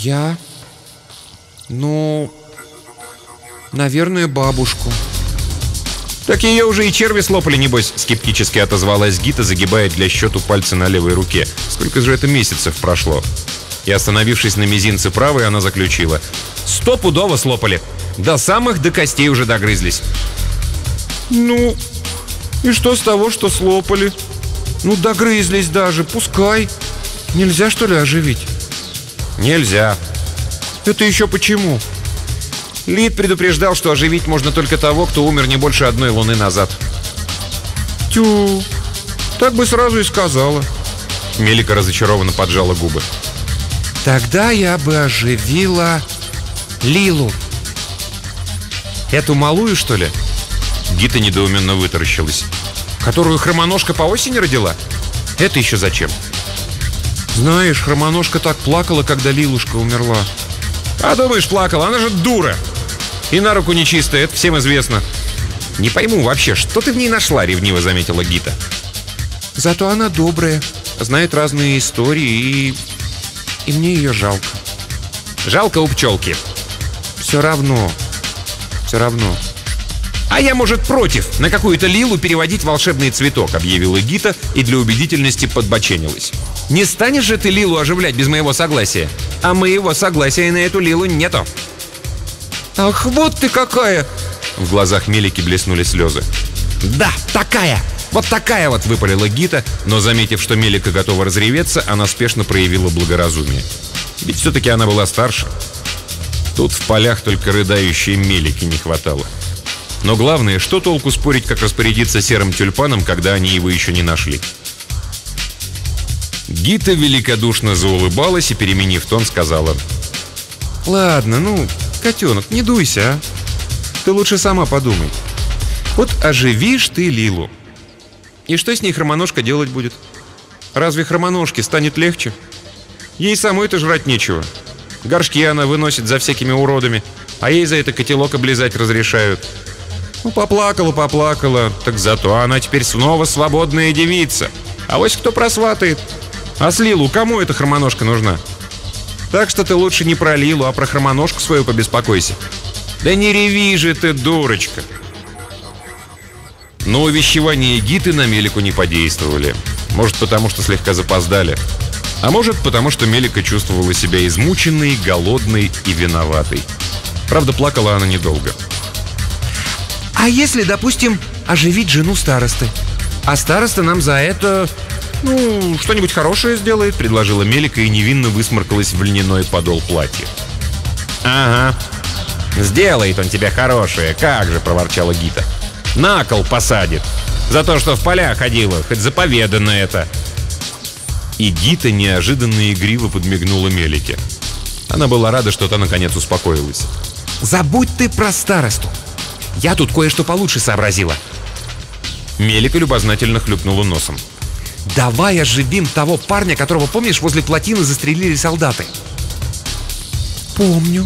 [SPEAKER 8] Я? Ну, наверное, бабушку.
[SPEAKER 7] Так ее уже и черви слопали, небось, скептически отозвалась Гита, загибая для счету пальцы на левой руке. Сколько же это месяцев прошло? И, остановившись на мизинце правой, она заключила: стопудово слопали. До самых до костей уже догрызлись.
[SPEAKER 8] Ну, и что с того, что слопали? Ну, догрызлись даже, пускай. Нельзя, что ли, оживить?
[SPEAKER 7] Нельзя.
[SPEAKER 8] Это еще почему?
[SPEAKER 7] Лид предупреждал, что оживить можно только того, кто умер не больше одной луны назад.
[SPEAKER 8] Тю, так бы сразу и сказала.
[SPEAKER 7] Мелика разочарованно поджала губы.
[SPEAKER 8] Тогда я бы оживила Лилу.
[SPEAKER 7] Эту малую, что ли? Гита недоуменно вытаращилась. Которую хромоножка по осени родила? Это еще зачем?
[SPEAKER 8] Знаешь, хромоножка так плакала, когда Лилушка умерла.
[SPEAKER 7] А думаешь, плакала? Она же дура. И на руку нечистая, это всем известно. Не пойму вообще, что ты в ней нашла, ревниво заметила Гита.
[SPEAKER 8] Зато она добрая, знает разные истории, и... и мне ее жалко.
[SPEAKER 7] Жалко у пчелки.
[SPEAKER 8] Все равно. Все равно.
[SPEAKER 7] А я, может, против на какую-то Лилу переводить волшебный цветок, объявила Гита и для убедительности подбоченилась. Не станешь же ты Лилу оживлять без моего согласия? А моего согласия на эту Лилу нету.
[SPEAKER 8] Ах, вот ты какая!
[SPEAKER 7] В глазах Мелики блеснули слезы. Да, такая! Вот такая вот, выпалила Гита, но, заметив, что Мелика готова разреветься, она спешно проявила благоразумие. Ведь все-таки она была старше. Тут в полях только рыдающей Мелики не хватало. Но главное, что толку спорить, как распорядиться серым тюльпаном, когда они его еще не нашли? Гита великодушно заулыбалась и, переменив тон, сказала:
[SPEAKER 8] ладно, ну, котенок, не дуйся, а. Ты лучше сама подумай. Вот оживишь ты Лилу. И что с ней хромоножка делать будет? Разве хромоножке станет легче? Ей самой-то жрать нечего. Горшки она выносит за всякими уродами, а ей за это котелок облизать разрешают. Ну, поплакала, поплакала, так зато она теперь снова свободная девица. А вось кто просватает. А с Лилу кому эта хромоножка нужна? Так что ты лучше не про Лилу, а про хромоножку свою побеспокойся. Да не реви же ты, дурочка. Но увещевания Гиты на Мелику не подействовали. Может, потому что слегка запоздали. А может, потому что Мелика чувствовала себя измученной, голодной и виноватой. Правда, плакала она недолго. А если, допустим, оживить жену старосты? А староста нам за это, ну, что-нибудь хорошее сделает, предложила Мелика и невинно высморкалась в льняной подол платья. Ага, сделает он тебе хорошее, как же, проворчала Гита. На кол посадит. За то, что в поля ходила, хоть заповедано это. И Гита неожиданно игриво подмигнула Мелике. Она была рада, что та наконец успокоилась. Забудь ты про старосту. Я тут кое-что получше сообразила. Мелика любознательно хлюпнула носом. Давай оживим того парня, которого, помнишь, возле плотины застрелили солдаты. Помню.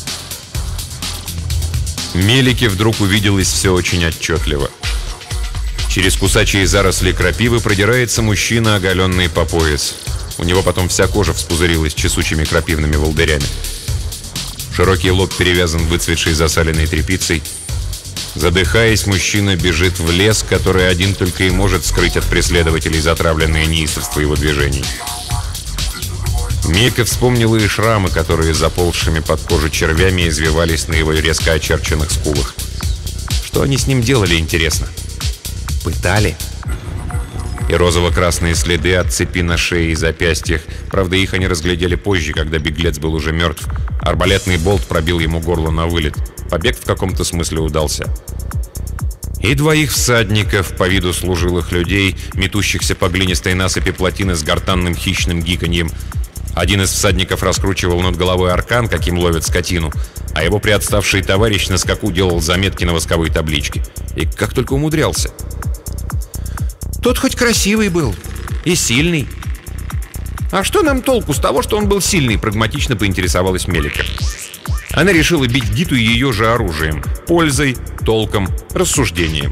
[SPEAKER 8] Мелике вдруг увиделось все очень отчетливо. Через кусачие заросли крапивы продирается мужчина, оголенный по пояс. У него потом вся кожа вспузырилась чесучими крапивными волдырями. Широкий лоб перевязан выцветшей засаленной тряпицей. Задыхаясь, мужчина бежит в лес, который один только и может скрыть от преследователей затравленное неистовство его движений. Мелька вспомнила и шрамы, которые заползшими под кожу червями извивались на его резко очерченных скулах. Что они с ним делали, интересно? Пытали? И розово-красные следы от цепи на шее и запястьях. Правда, их они разглядели позже, когда беглец был уже мертв. Арбалетный болт пробил ему горло на вылет. Побег в каком-то смысле удался. И двоих всадников, по виду служилых людей, метущихся по глинистой насыпи плотины с гортанным хищным гиканьем. Один из всадников раскручивал над головой аркан, каким ловят скотину, а его приотставший товарищ на скаку делал заметки на восковой табличке. И как только умудрялся. Тот хоть красивый был и сильный. А что нам толку с того, что он был сильный, прагматично поинтересовалась Мелика. Она решила бить Гиту ее же оружием. Пользой, толком, рассуждением.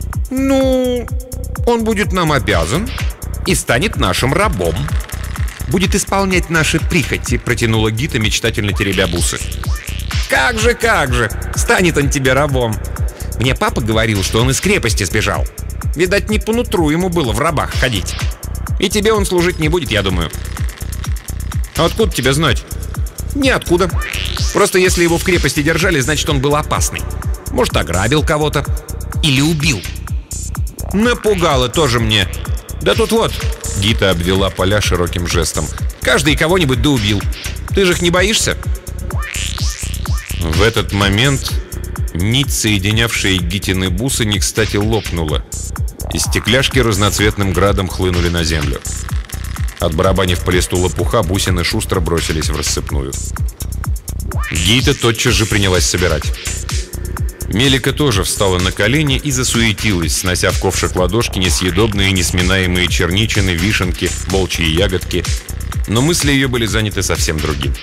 [SPEAKER 8] Ну, он будет нам обязан и станет нашим рабом. будет исполнять наши прихоти», — протянула Гита, мечтательно теребя бусы. «Как же, как же! Станет он тебе рабом! Мне папа говорил, что он из крепости сбежал. Видать, не по нутру ему было в рабах ходить. И тебе он служить не будет, я думаю». «А откуда тебе знать?» «Ниоткуда. Просто если его в крепости держали, значит, он был опасный. Может, ограбил кого-то. Или убил». «Напугало тоже мне. Да тут вот...» Гита обвела поля широким жестом. «Каждый кого-нибудь да убил. Ты же их не боишься?» В этот момент нить, соединявшая Гитины бусы, не кстати лопнула, и стекляшки разноцветным градом хлынули на землю. Отбарабанив по листу лопуха, бусины шустро бросились в рассыпную. Гита тотчас же принялась собирать. Мелика тоже встала на колени и засуетилась, снося в ковшик ладошки несъедобные, несминаемые черничины, вишенки, волчьи ягодки. Но мысли ее были заняты совсем другим.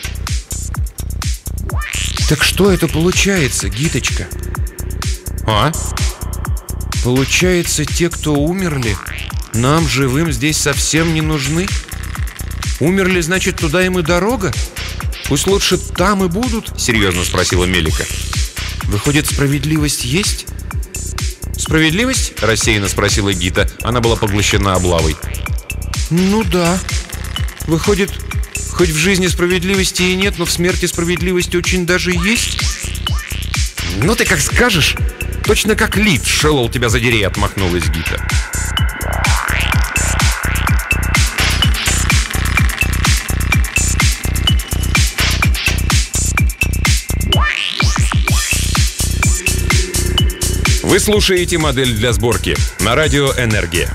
[SPEAKER 8] «Так что это получается, Гиточка?» «А? Получается, те, кто умерли, нам, живым, здесь совсем не нужны? Умерли, значит, туда им и дорога? Пусть лучше там и будут?» — серьезно спросила Мелика. «Выходит, справедливость есть?» «Справедливость?» — рассеянно спросила Гита. Она была поглощена облавой. «Ну да. Выходит, хоть в жизни справедливости и нет, но в смерти справедливость очень даже есть?» «Ну ты как скажешь. Точно как Лид, шелол тебя задери», — отмахнулась Гита.
[SPEAKER 1] Вы слушаете «Модель для сборки» на радио «Энергия».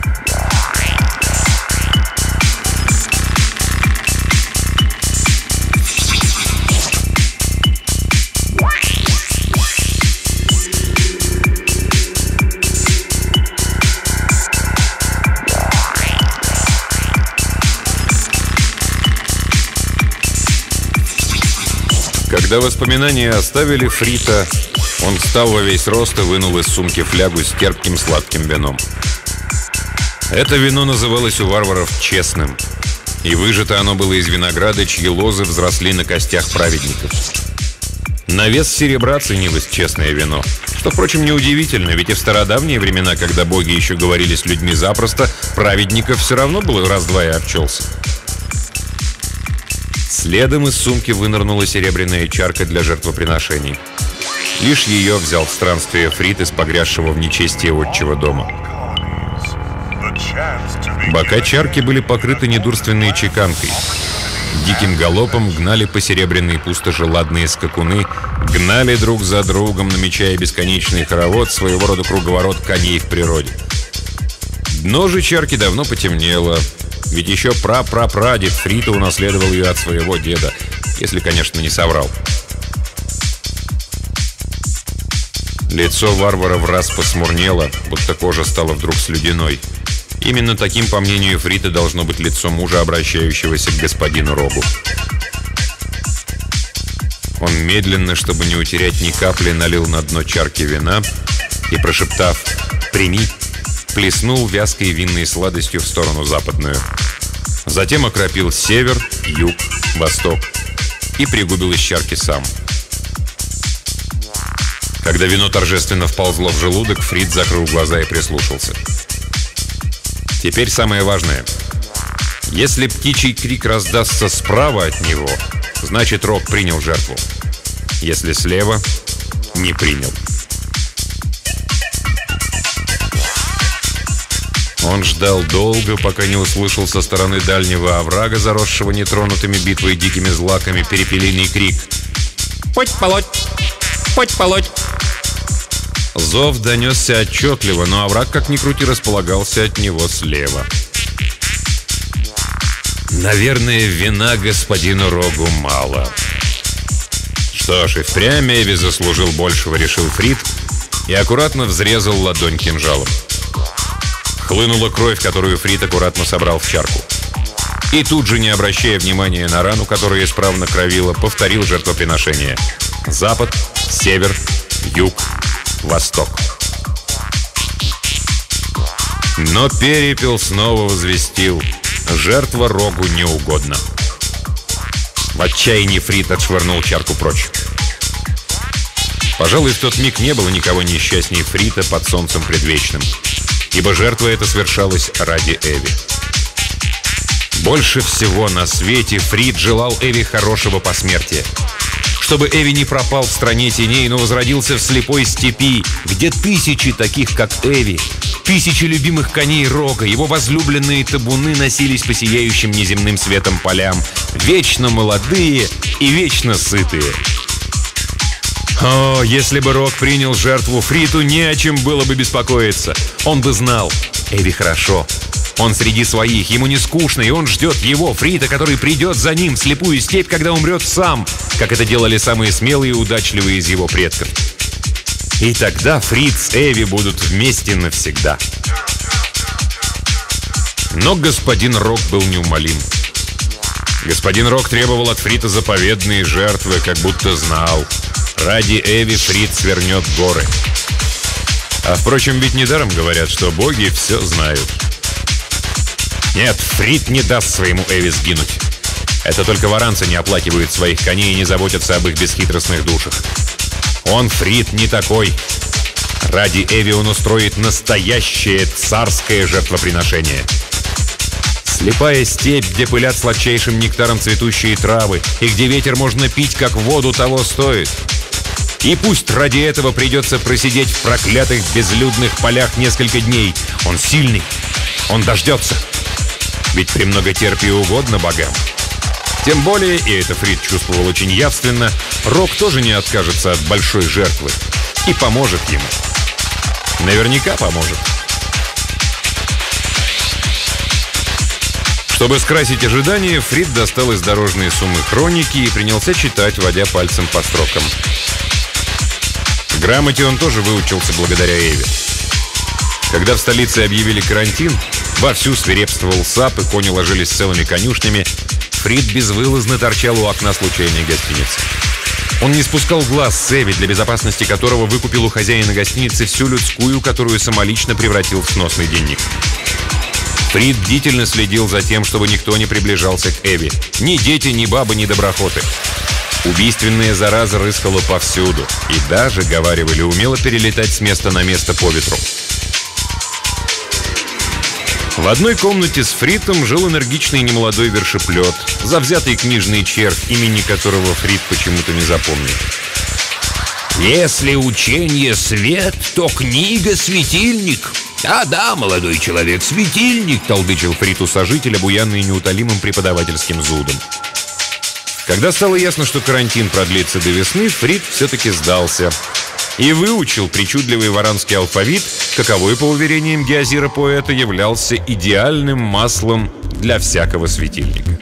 [SPEAKER 1] Когда воспоминания оставили Фрита, он встал во весь рост и вынул из сумки флягу с терпким сладким вином. Это вино называлось у варваров честным, и выжато оно было из винограда, чьи лозы взросли на костях праведников. На вес серебра ценилось честное вино, что, впрочем, неудивительно, ведь и в стародавние времена, когда боги еще говорили с людьми запросто, праведников все равно было раз-два и обчелся. Следом из сумки вынырнула серебряная чарка для жертвоприношений. Лишь ее взял в странствие Фрит из погрязшего в нечестие отчего дома. Бока чарки были покрыты недурственной чеканкой. Диким галопом гнали по серебряной пустоши ладные скакуны, гнали друг за другом, намечая бесконечный хоровод, своего рода круговорот коней в природе. Дно же чарки давно потемнело, ведь еще пра-пра-прадед Фрита унаследовал ее от своего деда, если, конечно, не соврал. Лицо варвара враз посмурнело, будто кожа стала вдруг слюдяной. Именно таким, по мнению Фрита, должно быть лицо мужа, обращающегося к господину Рогу. Он медленно, чтобы не утерять ни капли, налил на дно чарки вина и, прошептав «Прими», плеснул вязкой винной сладостью в сторону западную. Затем окропил север, юг, восток и пригубил из чарки сам. Когда вино торжественно вползло в желудок, Фрит закрыл глаза и прислушался. Теперь самое важное. Если птичий крик раздастся справа от него, значит, Рог принял жертву. Если слева — не принял. Он ждал долго, пока не услышал со стороны дальнего оврага, заросшего нетронутыми битвой дикими злаками, перепелиный крик: «Подь-полоть! Подь-полоть!» Зов донесся отчетливо, но овраг, как ни крути, располагался от него слева. Наверное, вина господину Рогу мало. Что ж, и впрямь Эви заслужил большего, решил Фрит, и аккуратно взрезал ладонь кинжалом. Хлынула кровь, которую Фрит аккуратно собрал в чарку. И тут же, не обращая внимания на рану, которая исправно кровила, повторил жертвоприношение. Запад, север, юг, восток. Но перепел снова возвестил: Жертва Рогу не угодна. В отчаянии Фрид отшвырнул чарку прочь. Пожалуй, в тот миг не было никого несчастнее Фрита под солнцем предвечным, ибо жертва эта совершалась ради Эви. Больше всего на свете Фрид желал Эви хорошего посмертия. Чтобы Эви не пропал в стране теней, но возродился в слепой степи, где тысячи таких, как Эви, тысячи любимых коней Рога, его возлюбленные табуны носились по сияющим неземным светом полям, вечно молодые и вечно сытые. О, если бы Рог принял жертву Фриту, не о чем было бы беспокоиться. Он бы знал, Эви хорошо. Он среди своих, ему не скучно, и он ждет его, Фрита, который придет за ним в слепую степь, когда умрет сам, как это делали самые смелые и удачливые из его предков. И тогда Фрит с Эви будут вместе навсегда. Но господин Рог был неумолим. Господин Рог требовал от Фрита заповедные жертвы, как будто знал. Ради Эви Фрит свернет горы. А впрочем, ведь недаром говорят, что боги все знают. Нет, Фрит не даст своему Эви сгинуть. Это только варанцы не оплакивают своих коней и не заботятся об их бесхитростных душах. Он, Фрит, не такой. Ради Эви он устроит настоящее царское жертвоприношение. Слепая степь, где пылят сладчайшим нектаром цветущие травы, и где ветер можно пить, как воду, того стоит. И пусть ради этого придется просидеть в проклятых безлюдных полях несколько дней. Он сильный, он дождется. Ведь премноготерпие угодно богам. Тем более, и это Фрид чувствовал очень явственно, Рог тоже не откажется от большой жертвы и поможет ему. Наверняка поможет. Чтобы скрасить ожидания, Фрид достал из дорожной суммы хроники и принялся читать, водя пальцем по строкам. Грамоте он тоже выучился благодаря Эви. Когда в столице объявили карантин, вовсю свирепствовал сап, и кони ложились целыми конюшнями, Фрид безвылазно торчал у окна случайной гостиницы. Он не спускал глаз с Эви, для безопасности которого выкупил у хозяина гостиницы всю людскую, которую самолично превратил в сносный денник. Фрид бдительно следил за тем, чтобы никто не приближался к Эви. Ни дети, ни бабы, ни доброхоты. Убийственная зараза рыскала повсюду и даже, говаривали, умела перелетать с места на место по ветру. В одной комнате с Фритом жил энергичный немолодой вершеплет, завзятый книжный червь, имени которого Фрид почему-то не запомнил.
[SPEAKER 9] «Если учение свет, то книга светильник». «Да-да, молодой человек, светильник», — толдычил Фриту сожитель, обуянный неутолимым преподавательским зудом.
[SPEAKER 1] Когда стало ясно, что карантин продлится до весны, Фрид все-таки сдался и выучил причудливый варанский алфавит, каковой, по уверениям Геозира-поэта, являлся идеальным маслом для всякого светильника.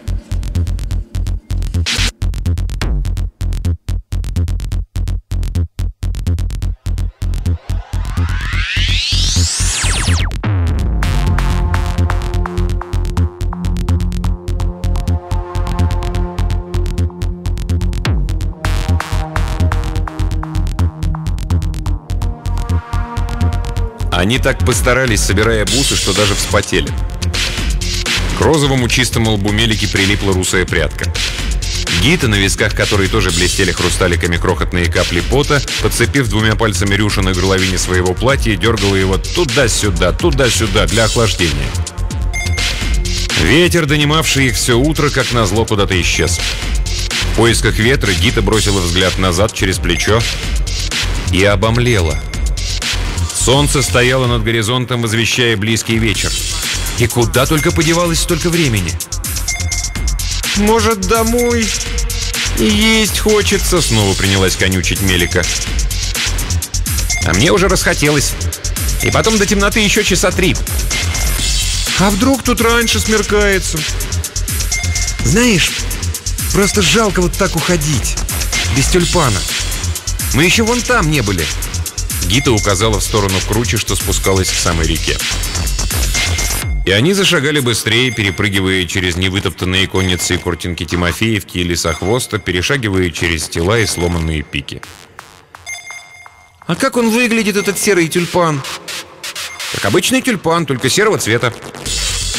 [SPEAKER 1] Они так постарались, собирая бусы, что даже вспотели. К розовому чистому лбу Мелики прилипла русая прядка. Гита, на висках которой тоже блестели хрусталиками крохотные капли пота, подцепив двумя пальцами Рюшу на горловине своего платья, дергала его туда-сюда, туда-сюда для охлаждения. Ветер, донимавший их все утро, как назло, куда-то исчез. В поисках ветра Гита бросила взгляд назад через плечо и обомлела. Солнце стояло над горизонтом, возвещая близкий вечер. И куда только подевалось столько времени? «Может, домой? Есть хочется», — снова принялась конючить Мелика. «А мне уже расхотелось. И потом до темноты еще часа три». «А вдруг тут раньше смеркается?» «Знаешь, просто жалко вот так уходить. Без тюльпана. Мы еще вон там не были». Гита указала в сторону кручи, что спускалась к самой реке. И они зашагали быстрее, перепрыгивая через невытоптанные конницы и куртинки Тимофеевки и лесохвоста, перешагивая через тела и сломанные пики. «А как он выглядит, этот серый тюльпан?» «Как обычный тюльпан, только серого цвета».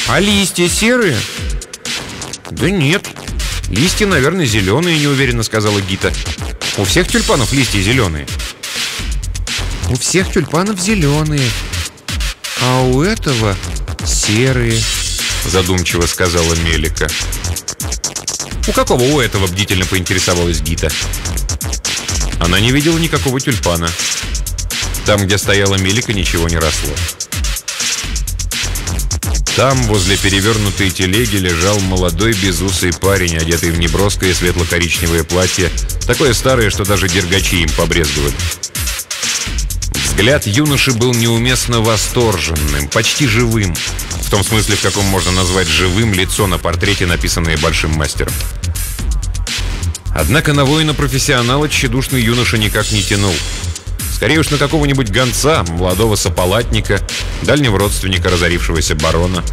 [SPEAKER 8] А листья серые? Да нет. Листья, наверное, зеленые, неуверенно сказала Гита. У всех тюльпанов листья зеленые. У всех тюльпанов зеленые, а у этого серые, задумчиво сказала Мелика. У какого у этого, бдительно поинтересовалась Гита. Она не видела никакого тюльпана. Там, где стояла Мелика, ничего не росло. Там, возле перевернутой телеги, лежал молодой безусый парень, одетый в неброское светло-коричневое платье, такое старое, что даже дергачи им побрезговали. Взгляд юноши был неуместно восторженным, почти живым. В том смысле, в каком можно назвать живым лицо на портрете, написанное большим мастером. Однако на воина-профессионала тщедушный юноша никак не тянул. Скорее уж на какого-нибудь гонца, молодого сополатника, дальнего родственника разорившегося барона.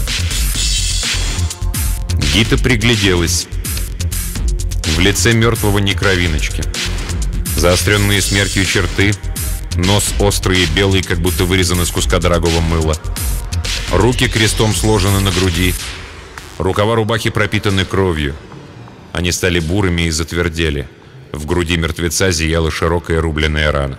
[SPEAKER 8] Гита пригляделась. В лице мертвого ни кровиночки. Заостренные смертью черты, нос острый и белый, как будто вырезан из куска дорогого мыла. Руки крестом сложены на груди. Рукава рубахи пропитаны кровью. Они стали бурыми и затвердели. В груди мертвеца зияла широкая рубленная рана.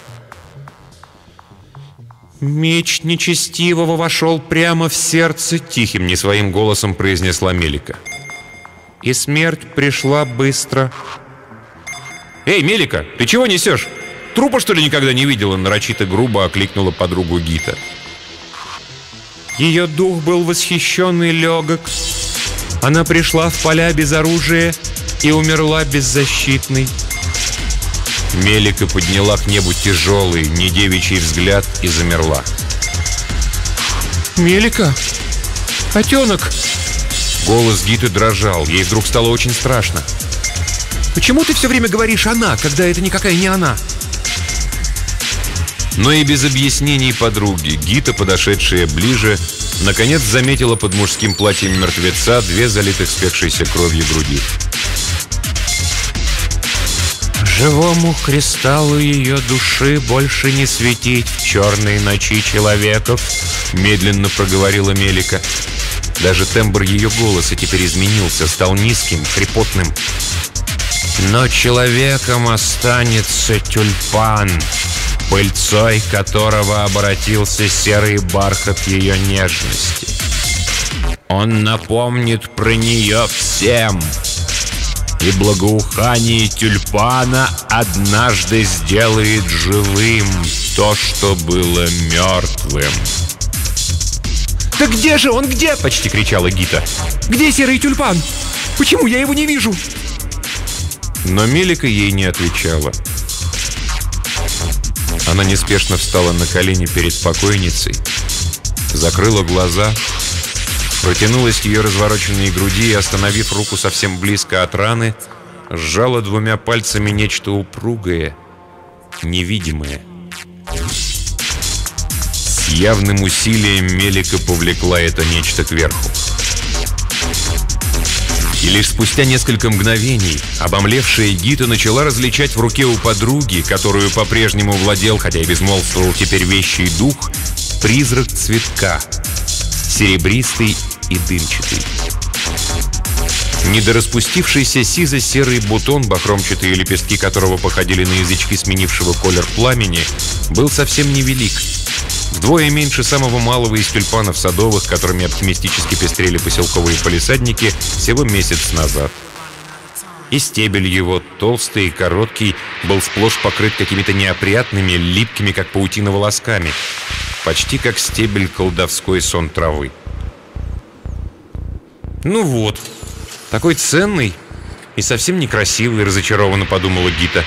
[SPEAKER 8] «Меч нечестивого вошел прямо в сердце», — тихим, не своим голосом произнесла Мелика. «И смерть пришла быстро». «Эй, Мелика, ты чего несешь? Трупа, что ли, никогда не видела?» — нарочито грубо окликнула подругу Гита. Ее дух был восхищен и легок. Она пришла в поля без оружия и умерла беззащитной. Мелика подняла к небу тяжелый, недевичий взгляд и замерла. «Мелика? Котенок!» Голос Гиты дрожал, ей вдруг стало очень страшно. «Почему ты все время говоришь «она», когда это никакая не она?» Но и без объяснений подруги Гита, подошедшая ближе, наконец заметила под мужским платьем мертвеца две залитых спекшейся кровью груди. «Живому кристаллу ее души больше не светить в черной ночи человеков», — медленно проговорила Мелика. Даже тембр ее голоса теперь изменился, стал низким, хрипотным. «Но человеком останется тюльпан, пыльцой которого обратился серый бархат ее нежности. Он напомнит про нее всем, и благоухание тюльпана однажды сделает живым то, что было мертвым». «Да где же он, где?» — почти кричала Гита. «Где серый тюльпан? Почему я его не вижу?» Но Мелика ей не отвечала. Она неспешно встала на колени перед покойницей, закрыла глаза, протянулась к ее развороченной груди и, остановив руку совсем близко от раны, сжала двумя пальцами нечто упругое, невидимое. С явным усилием Мелика повлекла это нечто кверху. И лишь спустя несколько мгновений обомлевшая Гита начала различать в руке у подруги, которую по-прежнему владел, хотя и безмолвствовал теперь вещий дух, призрак цветка, серебристый и дымчатый. Недораспустившийся сизо-серый бутон, бахромчатые лепестки которого походили на язычки сменившего колер пламени, был совсем невелик. Вдвое меньше самого малого из тюльпанов садовых, которыми оптимистически пестрели поселковые палисадники всего месяц назад. И стебель его, толстый и короткий, был сплошь покрыт какими-то неопрятными, липкими, как паутина, волосками, почти как стебель колдовской сон травы. «Ну вот, такой ценный и совсем некрасивый», — разочарованно подумала Гита.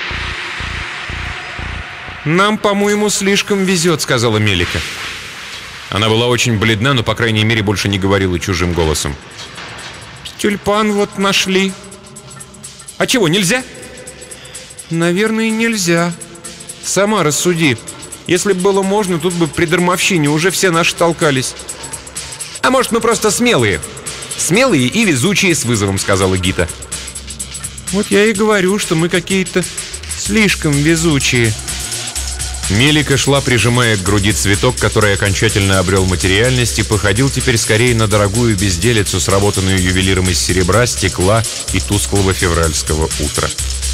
[SPEAKER 8] «Нам, по-моему, слишком везет», — сказала Мелика. Она была очень бледна, но, по крайней мере, больше не говорила чужим голосом. «Тюльпан вот нашли». «А чего, нельзя?» «Наверное, нельзя. Сама рассуди. Если бы было можно, тут бы при дармовщине уже все наши толкались». «А может, мы просто смелые?» «Смелые и везучие», — с вызовом сказала Гита. «Вот я и говорю, что мы какие-то слишком везучие».
[SPEAKER 1] Мелика шла, прижимая к груди цветок, который окончательно обрел материальность и походил теперь скорее на дорогую безделицу, сработанную ювелиром из серебра, стекла и тусклого февральского утра.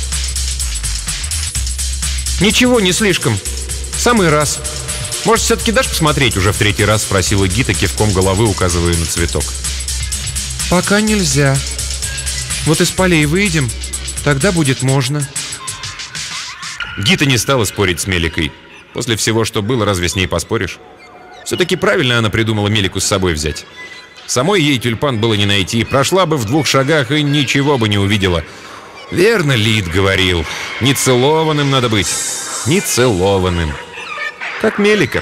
[SPEAKER 8] «Ничего, не слишком. Самый раз. Может, все-таки дашь посмотреть?» Уже в третий раз спросила Гита, кивком головы указывая на цветок. «Пока нельзя. Вот из полей выйдем, тогда будет можно».
[SPEAKER 1] Гита не стала спорить с Меликой. После всего, что было, разве с ней поспоришь? Все-таки правильно она придумала Мелику с собой взять. Самой ей тюльпан было не найти. Прошла бы в двух шагах и ничего бы не увидела. Верно Лид говорил. Нецелованным надо быть. Нецелованным. Как Мелика.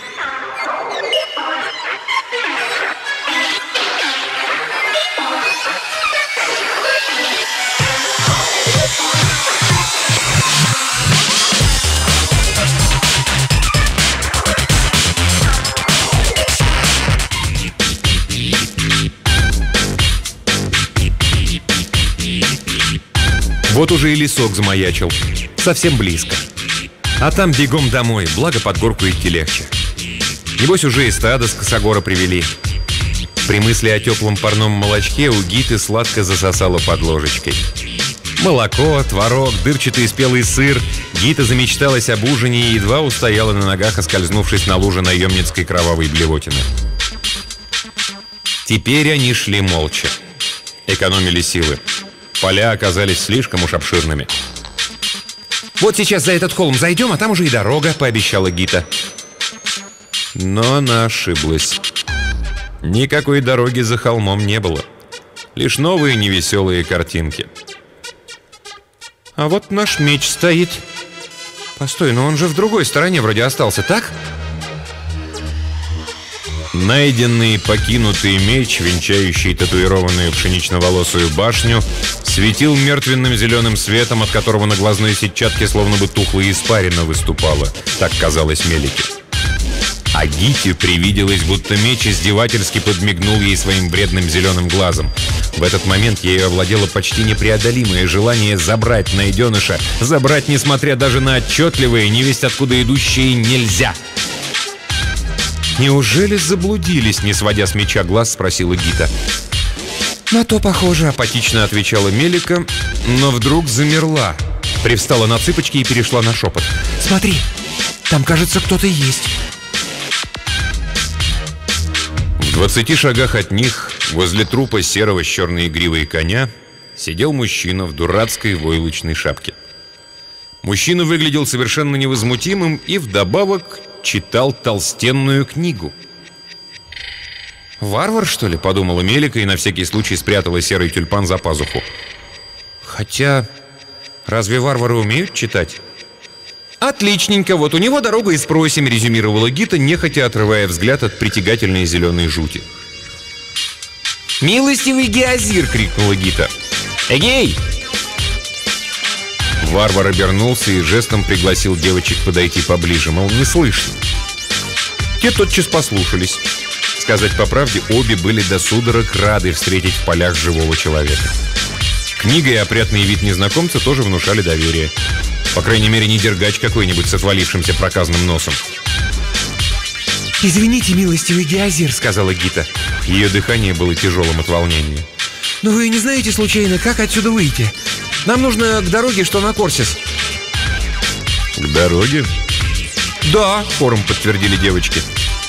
[SPEAKER 1] Вот уже и лесок замаячил. Совсем близко. А там бегом домой, благо под горку идти легче. Небось уже и стадо с косогора привели. При мысли о теплом парном молочке у Гиты сладко засосало под ложечкой. Молоко, творог, дырчатый спелый сыр. Гита замечталась об ужине и едва устояла на ногах, оскользнувшись на луже наемницкой кровавой блевотины. Теперь они шли молча. Экономили силы. Поля оказались слишком уж обширными.
[SPEAKER 8] «Вот сейчас за этот холм зайдем, а там уже и дорога», — пообещала Гита.
[SPEAKER 1] Но она ошиблась. Никакой дороги за холмом не было. Лишь новые невеселые картинки.
[SPEAKER 8] «А вот наш меч стоит. Постой, но он же в другой стороне вроде остался, так?»
[SPEAKER 1] Найденный покинутый меч, венчающий татуированную пшенично-волосую башню, светил мертвенным зеленым светом, от которого на глазной сетчатке словно бы тухлая испарина выступала. Так казалось Мелике. А Гите привиделось, будто меч издевательски подмигнул ей своим вредным зеленым глазом. В этот момент ею овладело почти непреодолимое желание забрать найденыша, забрать, несмотря даже на отчетливые, невесть откуда идущие «нельзя».
[SPEAKER 8] «Неужели заблудились?» — не сводя с меча глаз, спросила Гита.
[SPEAKER 7] «На то похоже», —
[SPEAKER 8] апатично отвечала Мелика, но вдруг замерла. Привстала на цыпочки и перешла на шепот.
[SPEAKER 7] «Смотри, там, кажется, кто-то есть».
[SPEAKER 1] В двадцати шагах от них, возле трупа серого с черной гривой коня, сидел мужчина в дурацкой войлочной шапке. Мужчина выглядел совершенно невозмутимым и вдобавок читал толстенную книгу.
[SPEAKER 8] «Варвар, что ли?» — подумала Мелика и на всякий случай спрятала серый тюльпан за пазуху. Хотя, разве варвары умеют читать? «Отличненько, вот у него дорога и спросим», — резюмировала Гита, нехотя отрывая взгляд от притягательной зеленой жути. «Милостивый Геозир!» — крикнула Гита. «Эгей!»
[SPEAKER 1] Варвар обернулся и жестом пригласил девочек подойти поближе, мол, не слышно.
[SPEAKER 8] Те тотчас послушались. Сказать по правде, обе были до судорог рады встретить в полях живого человека. Книга и опрятный вид незнакомца тоже внушали доверие. По крайней мере, не дергач какой-нибудь с отвалившимся проказным носом.
[SPEAKER 7] «Извините, милостивый Геозир», — сказала Гита.
[SPEAKER 8] Ее дыхание было тяжелым от волнения.
[SPEAKER 7] «Но вы не знаете, случайно, как отсюда выйти? Нам нужно к дороге, что на Корсис».
[SPEAKER 1] «К дороге?»
[SPEAKER 8] «Да», — хором подтвердили девочки.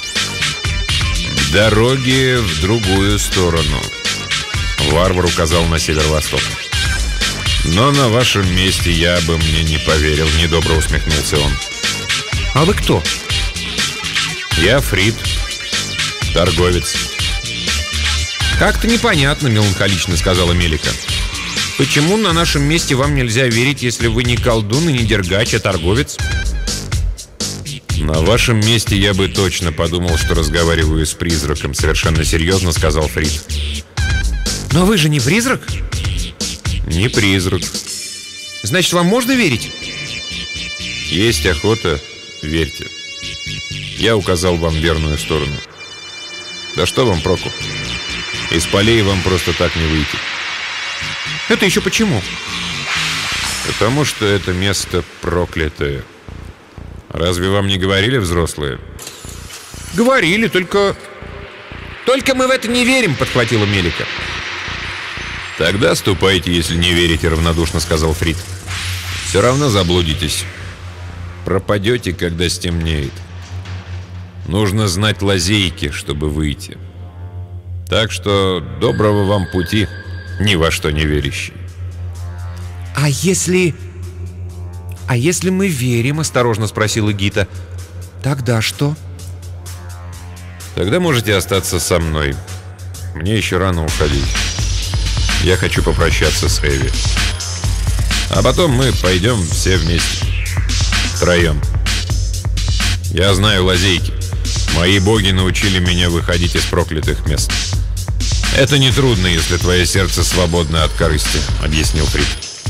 [SPEAKER 1] «К дороге в другую сторону», — Варвар указал на северо-восток. «Но на вашем месте я бы мне не поверил», — недобро усмехнулся он.
[SPEAKER 8] «А вы кто?»
[SPEAKER 1] «Я Фрид, торговец».
[SPEAKER 8] «Как-то непонятно», — меланхолично сказала Мелика. «Почему на нашем месте вам нельзя верить, если вы не колдун и не дергач, а торговец?»
[SPEAKER 1] «На вашем месте я бы точно подумал, что разговариваю с призраком», — совершенно серьезно сказал Фрид.
[SPEAKER 7] «Но вы же не призрак?»
[SPEAKER 1] «Не призрак».
[SPEAKER 8] «Значит, вам можно верить?»
[SPEAKER 1] «Есть охота, верьте. Я указал вам верную сторону. Да что вам проку? Из полей вам просто так не выйти».
[SPEAKER 8] «Это еще почему?»
[SPEAKER 1] «Потому что это место проклятое. Разве вам не говорили взрослые?
[SPEAKER 8] Говорили, только... Только мы в это не верим, подхватила Мелика.
[SPEAKER 1] Тогда ступайте, если не верите, равнодушно сказал Фрид. Все равно заблудитесь. Пропадете, когда стемнеет. Нужно знать лазейки, чтобы выйти. Так что доброго вам пути, ни во что не верящий.
[SPEAKER 8] А если... А если мы верим, осторожно спросила Гита, тогда что?
[SPEAKER 1] Тогда можете остаться со мной. Мне еще рано уходить. Я хочу попрощаться с Эви. А потом мы пойдем все вместе. Втроем. Я знаю лазейки. Мои боги научили меня выходить из проклятых мест. Это нетрудно, если твое сердце свободно от корысти, объяснил Фрид.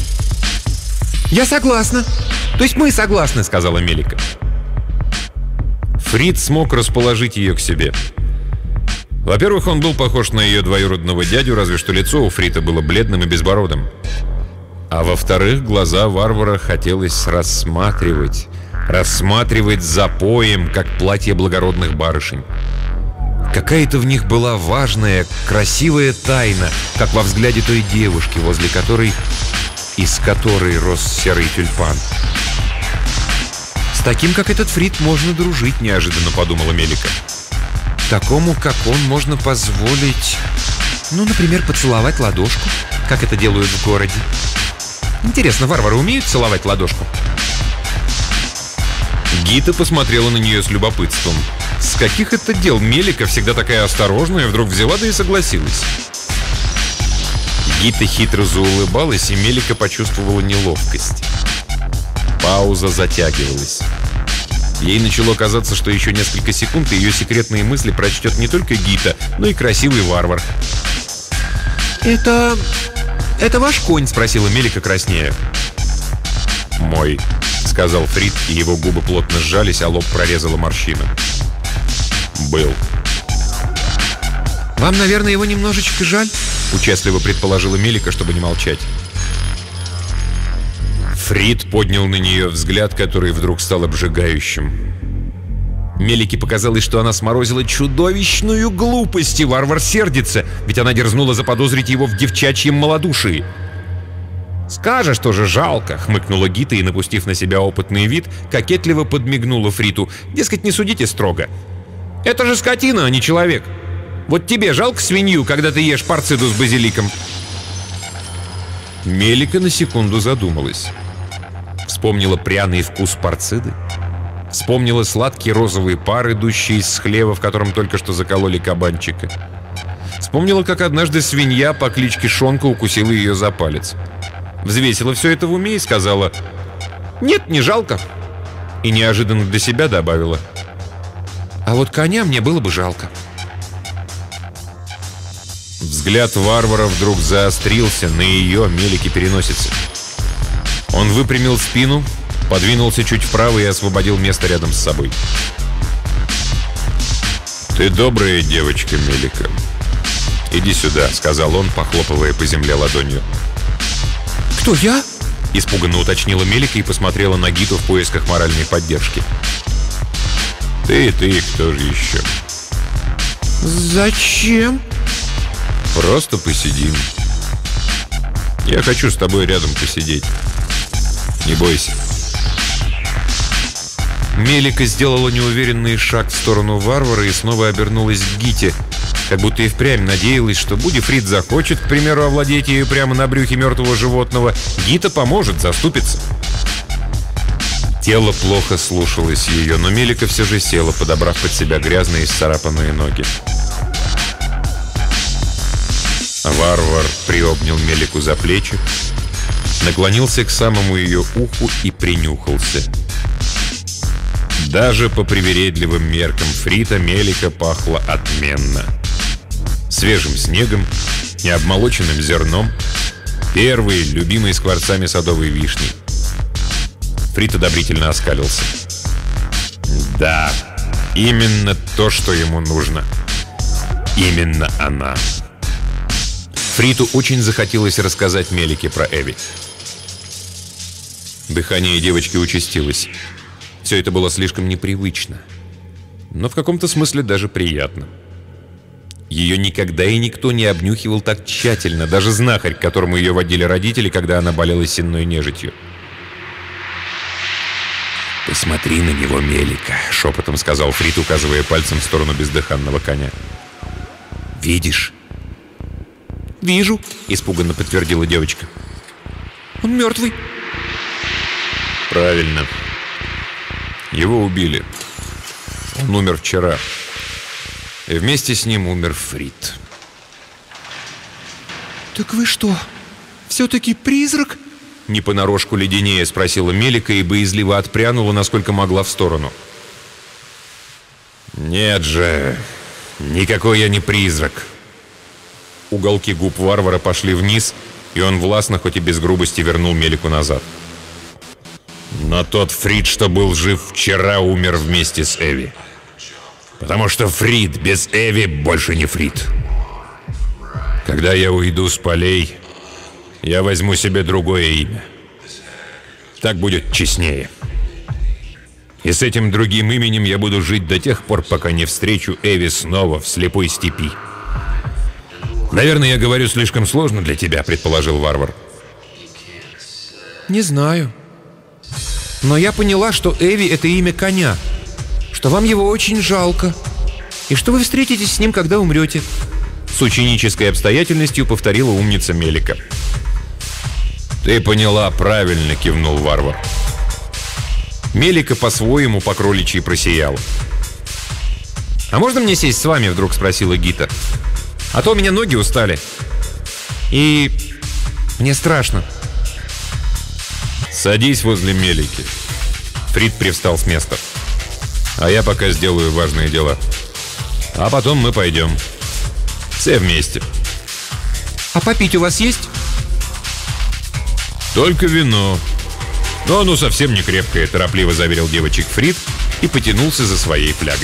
[SPEAKER 8] Я согласна. То есть мы согласны, сказала Мелика.
[SPEAKER 1] Фрид смог расположить ее к себе. Во-первых, он был похож на ее двоюродного дядю, разве что лицо у Фрида было бледным и безбородым. А во-вторых, глаза варвара хотелось рассматривать. Рассматривать запоем, как платье благородных барышень. Какая-то в них была важная, красивая тайна, как во взгляде той девушки, возле которой, из которой рос серый тюльпан.
[SPEAKER 8] С таким, как этот Фрид, можно дружить, неожиданно подумала Мелика. Такому, как он, можно позволить, ну, например, поцеловать ладошку, как это делают в городе. Интересно, варвары умеют целовать ладошку?
[SPEAKER 1] Гита посмотрела на нее с любопытством. С каких это дел Мелика, всегда такая осторожная, вдруг взяла да и согласилась? Гита хитро заулыбалась, и Мелика почувствовала неловкость. Пауза затягивалась. Ей начало казаться, что еще несколько секунд и ее секретные мысли прочтет не только Гита, но и красивый варвар.
[SPEAKER 8] «Это... это ваш конь?» — спросила Мелика краснея.
[SPEAKER 1] «Мой», — сказал Фрид, и его губы плотно сжались, а лоб прорезала морщина. «Был».
[SPEAKER 8] «Вам, наверное, его немножечко жаль?» — участливо предположила Мелика, чтобы не молчать.
[SPEAKER 1] Фрид поднял на нее взгляд, который вдруг стал обжигающим.
[SPEAKER 8] Мелике показалось, что она сморозила чудовищную глупость, и варвар сердится, ведь она дерзнула заподозрить его в девчачьем малодушии. «Скажешь, тоже жалко», — хмыкнула Гита и, напустив на себя опытный вид, кокетливо подмигнула Фриту. Дескать, не судите строго. «Это же скотина, а не человек. Вот тебе жалко свинью, когда ты ешь порциду с базиликом?»
[SPEAKER 1] Мелика на секунду задумалась.
[SPEAKER 8] Вспомнила пряный вкус порциды. Вспомнила сладкий розовый пар, идущий из хлева, в котором только что закололи кабанчика. Вспомнила, как однажды свинья по кличке Шонка укусила ее за палец. Взвесила все это в уме и сказала: «Нет, не жалко». И неожиданно для себя добавила: «А вот коня мне было бы жалко».
[SPEAKER 1] Взгляд варвара вдруг заострился на ее Мелике переносице. Он выпрямил спину, подвинулся чуть вправо и освободил место рядом с собой. «Ты добрая девочка, Мелика. Иди сюда», — сказал он, похлопывая по земле ладонью.
[SPEAKER 8] «Кто, я?»
[SPEAKER 1] — испуганно уточнила Мелика и посмотрела на Гиту в поисках моральной поддержки. «Ты, ты, кто же еще?»
[SPEAKER 8] «Зачем?»
[SPEAKER 1] «Просто посидим. Я хочу с тобой рядом посидеть. Не бойся».
[SPEAKER 8] Мелика сделала неуверенный шаг в сторону варвара и снова обернулась к Гите, как будто и впрямь надеялась, что, будь Фрид захочет, к примеру, овладеть ею прямо на брюхе мертвого животного, Гита поможет, заступится.
[SPEAKER 1] Тело плохо слушалось ее, но Мелика все же села, подобрав под себя грязные и исцарапанные ноги. Варвар приобнял Мелику за плечи, наклонился к самому ее уху и принюхался. Даже по привередливым меркам Фрида Мелика пахла отменно. Свежим снегом, необмолоченным зерном, первой, любимой скворцами садовой вишни. Фрид одобрительно оскалился. Да, именно то, что ему нужно. Именно она. Фриду очень захотелось рассказать Мелике про Эви. Дыхание девочки участилось.
[SPEAKER 8] Все это было слишком непривычно, но в каком-то смысле даже приятно. Ее никогда и никто не обнюхивал так тщательно, даже знахарь, к которому ее водили родители, когда она болела сенной нежитью. «Посмотри на него, Мелика», — шепотом сказал Фрид, указывая пальцем в сторону бездыханного коня. «Видишь?» «Вижу», — испуганно подтвердила девочка. «Он мертвый».
[SPEAKER 1] «Правильно. Его убили. Он умер вчера. И вместе с ним умер Фрид».
[SPEAKER 7] «Так вы что, все-таки призрак?»
[SPEAKER 8] Не понарошку леденее спросила Мелика и боязливо отпрянула, насколько могла, в сторону. «Нет же, никакой я не призрак». Уголки губ варвара пошли вниз, и он властно, хоть и без грубости, вернул Мелику назад. «Но тот Фрид, что был жив вчера, умер вместе с Эви. Потому что Фрид без Эви больше не Фрид. Когда я уйду с полей, я возьму себе другое имя. Так будет честнее. И с этим другим именем я буду жить до тех пор, пока не встречу Эви снова в слепой степи. Наверное, я говорю слишком сложно для тебя», — предположил варвар.
[SPEAKER 7] «Не знаю. Но я поняла, что Эви — это имя коня, что вам его очень жалко, и что вы встретитесь с ним, когда умрете».
[SPEAKER 8] С ученической обстоятельностью повторила умница Мелика. «Ты поняла правильно», — кивнул варвар. Мелика по-своему по кроличьи просияла.
[SPEAKER 7] «А можно мне сесть с вами?» — вдруг спросила Гита. «А то у меня ноги устали. И мне страшно».
[SPEAKER 1] «Садись возле Мелики». Фрид привстал с места. «А я пока сделаю важные дела. А потом мы пойдем. Все вместе».
[SPEAKER 7] «А попить у вас есть?»
[SPEAKER 1] «Только вино. Но оно совсем не крепкое», — торопливо заверил девочек Фрид и потянулся за своей флягой.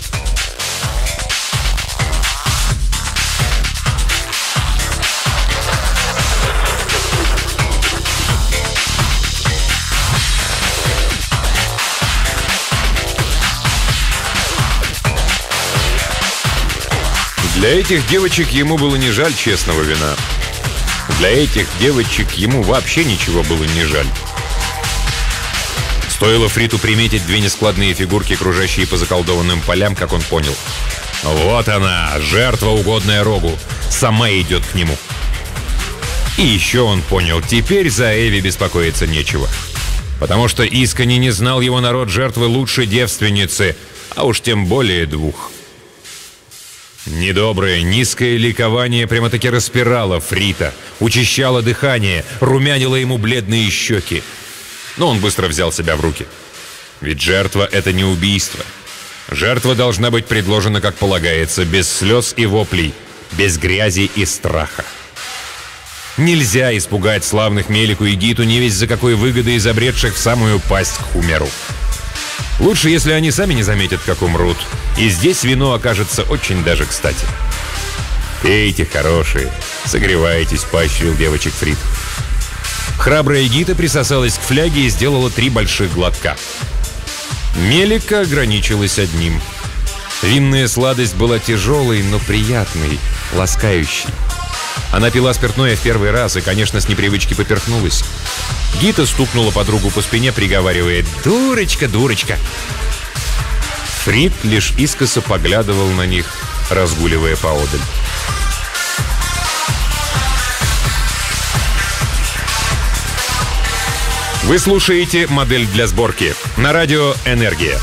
[SPEAKER 1] Для этих девочек ему было не жаль честного вина. Для этих девочек ему вообще ничего было не жаль. Стоило Фриту приметить две нескладные фигурки, кружащие по заколдованным полям, как он понял. Вот она, жертва, угодная Рогу, сама идет к нему. И еще он понял, теперь за Эви беспокоиться нечего. Потому что искренне не знал его народ жертвы лучше девственницы, а уж тем более двух. Недоброе, низкое ликование прямо-таки распирало Фрита, учащало дыхание, румянило ему бледные щеки. Но он быстро взял себя в руки. Ведь жертва — это не убийство. Жертва должна быть предложена, как полагается, без слез и воплей, без грязи и страха. Нельзя испугать славных Мелику и Гиту не весть за какой выгоды изобретших в самую пасть к Хумеру. Лучше, если они сами не заметят, как умрут. И здесь вино окажется очень даже кстати. «Пейте, хорошие, согревайтесь», — поощрил девочек Фрид. Храбрая Гита присосалась к фляге и сделала три больших глотка. Мелика ограничилась одним. Винная сладость была тяжелой, но приятной, ласкающей. Она пила спиртное в первый раз и, конечно, с непривычки поперхнулась. Гита стукнула подругу по спине, приговаривая: «Дурочка, дурочка!» Фрид лишь искоса поглядывал на них, разгуливая поодаль. Вы слушаете «Модель для сборки» на радио «Энергия».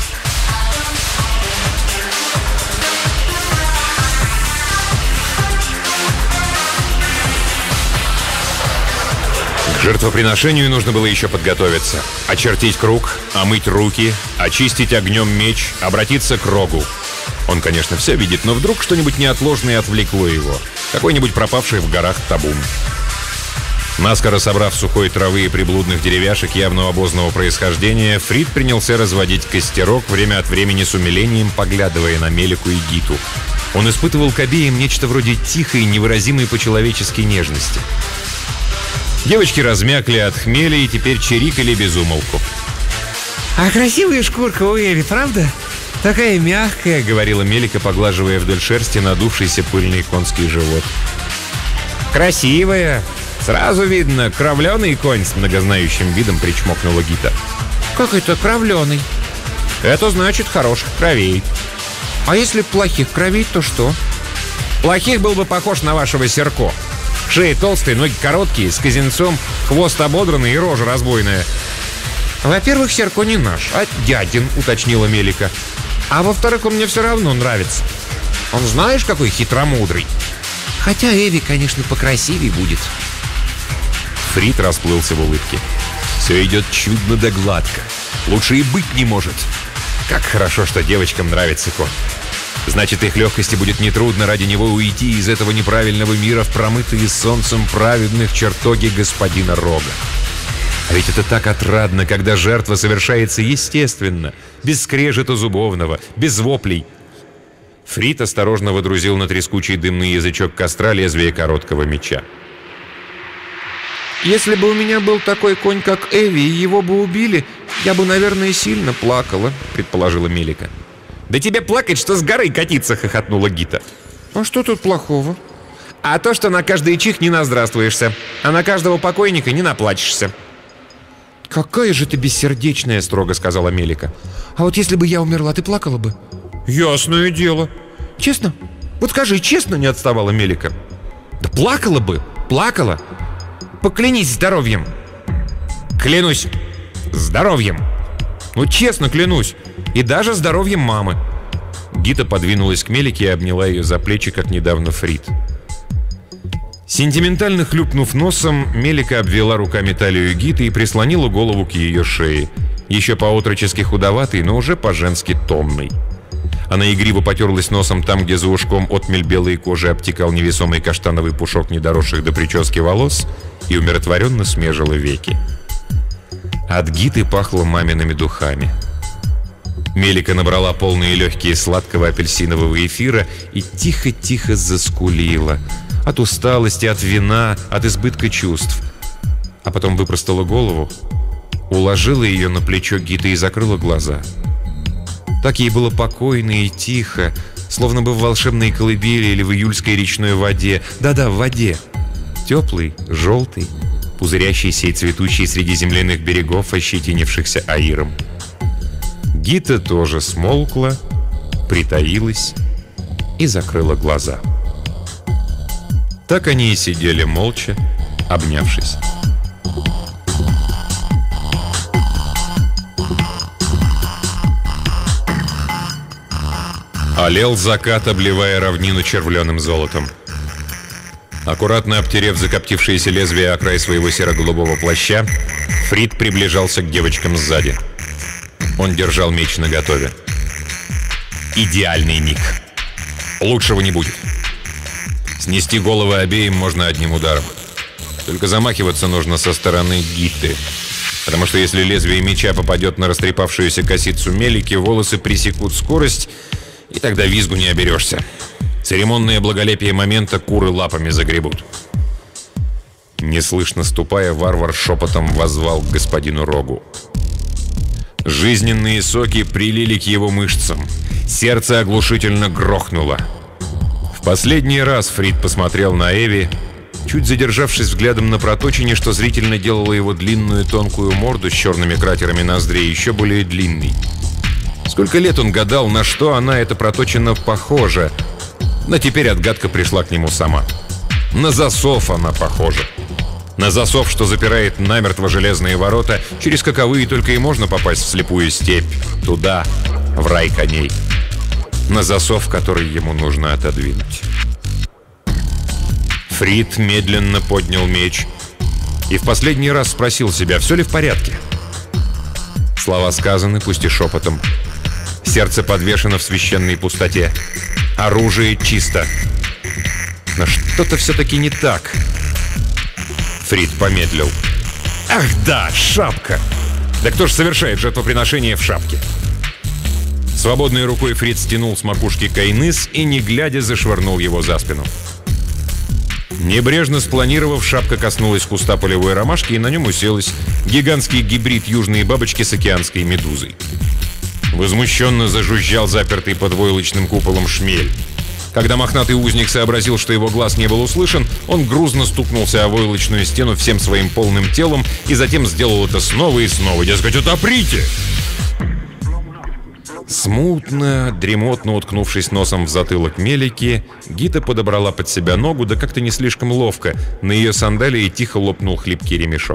[SPEAKER 1] К жертвоприношению нужно было еще подготовиться. Очертить круг, омыть руки, очистить огнем меч, обратиться к Рогу. Он, конечно, все видит, но вдруг что-нибудь неотложное отвлекло его. Какой-нибудь пропавший в горах табун. Наскоро собрав сухой травы и приблудных деревяшек явно обозного происхождения, Фрид принялся разводить костерок, время от времени с умилением поглядывая на Мелику и Гиту. Он испытывал к обеим нечто вроде тихой, невыразимой по-человечески нежности. Девочки размякли от хмеля и теперь чирикали без умолку.
[SPEAKER 8] «А красивая шкурка у Эви, правда? Такая мягкая», — говорила Мелика, поглаживая вдоль шерсти надувшийся пыльный конский живот. «Красивая. Сразу видно, кровленый конь», — с многознающим видом причмокнула Гита. «Как это кровленый?» «Это значит хороших кровей». «А если плохих кровей, то что?» «Плохих был бы похож на вашего Серко. Шея толстая, ноги короткие, с козенцом, хвост ободранный и рожа разбойная». «Во-первых, Серко не наш, а дядин», — уточнила Мелика. «А во-вторых, он мне все равно нравится. Он знаешь, какой хитромудрый. Хотя Эви, конечно, покрасивее будет».
[SPEAKER 1] Фрид расплылся в улыбке. «Все идет чудно да гладко. Лучше и быть не может. Как хорошо, что девочкам нравится конь. Значит, их легкости будет нетрудно ради него уйти из этого неправильного мира в промытые солнцем праведных чертоги господина Рога. А ведь это так отрадно, когда жертва совершается естественно, без скрежета зубовного, без воплей». Фрид осторожно водрузил на трескучий дымный язычок костра лезвие короткого меча.
[SPEAKER 8] «Если бы у меня был такой конь, как Эви, и его бы убили, я бы, наверное, сильно плакала», — предположила Мелика.
[SPEAKER 1] «Да тебе плакать, что с горы катиться!» — хохотнула Гита.
[SPEAKER 8] «А что тут плохого?»
[SPEAKER 1] «А то, что на каждый чих не наздравствуешься, а на каждого покойника не наплачешься».
[SPEAKER 8] «Какая же ты бессердечная!» — строго сказала Мелика. «А вот если бы я умерла, ты плакала бы?»
[SPEAKER 1] «Ясное дело».
[SPEAKER 8] «Честно? Вот скажи, честно?» — не отставала Мелика.
[SPEAKER 1] «Да плакала бы, плакала. Поклянись здоровьем». «Клянусь здоровьем. Ну, честно клянусь. И даже здоровьем мамы». Гита подвинулась к Мелике и обняла ее за плечи, как недавно Фрид. Сентиментально хлюпнув носом, Мелика обвела руками талию Гиты и прислонила голову к ее шее. Еще по-отрочески худоватой, но уже по-женски томной. Она игриво потерлась носом там, где за ушком отмель белой кожи обтекал невесомый каштановый пушок недоросших до прически волос, и умиротворенно смежила веки. От Гиты пахло мамиными духами. Мелика набрала полные легкие сладкого апельсинового эфира и тихо-тихо заскулила. От усталости, от вина, от избытка чувств. А потом выпростала голову, уложила ее на плечо Гиты и закрыла глаза. Так ей было покойно и тихо, словно бы в волшебной колыбели или в июльской речной воде. Да-да, в воде. Теплый, желтый, пузырящийся и цветущий среди земляных берегов, ощетинившихся аиром. Гита тоже смолкла, притаилась и закрыла глаза. Так они и сидели молча, обнявшись. Олел закат, обливая равнину червленым золотом. Аккуратно обтерев закоптившееся лезвие о край своего серо-голубого плаща, Фрид приближался к девочкам сзади. Он держал меч наготове. Идеальный миг. Лучшего не будет. Снести головы обеим можно одним ударом. Только замахиваться нужно со стороны Гиты. Потому что если лезвие меча попадет на растрепавшуюся косицу Мелики, волосы пресекут скорость, и тогда визгу не оберешься. Церемонное благолепие момента куры лапами загребут. Неслышно ступая, варвар шепотом воззвал к господину Рогу. Жизненные соки прилили к его мышцам. Сердце оглушительно грохнуло. В последний раз Фрид посмотрел на Эви, чуть задержавшись взглядом на проточине, что зрительно делало его длинную тонкую морду с черными кратерами ноздрей еще более длинной. Сколько лет он гадал, на что она, эта проточина, похожа. Но теперь отгадка пришла к нему сама. На засов она похожа. На засов, что запирает намертво железные ворота, через каковые только и можно попасть в слепую степь. Туда, в рай коней. На засов, который ему нужно отодвинуть. Фрид медленно поднял меч и в последний раз спросил себя, все ли в порядке. Слова сказаны, пусть и шепотом. Сердце подвешено в священной пустоте. Оружие чисто. Но что-то все-таки не так. Фрид помедлил. Ах да, шапка! Да кто ж совершает жертвоприношение в шапке? Свободной рукой Фрид стянул с макушки кайныс и, не глядя, зашвырнул его за спину. Небрежно спланировав, шапка коснулась куста полевой ромашки, и на нем уселась гигантский гибрид южной бабочки с океанской медузой. Возмущенно зажужжал запертый под войлочным куполом шмель. Когда мохнатый узник сообразил, что его глаз не был услышан, он грузно стукнулся о войлочную стену всем своим полным телом и затем сделал это снова и снова. Дескать, отоприте! Смутно, дремотно уткнувшись носом в затылок Мелики, Гита подобрала под себя ногу, да как-то не слишком ловко. На ее сандалии тихо лопнул хлипкий ремешок.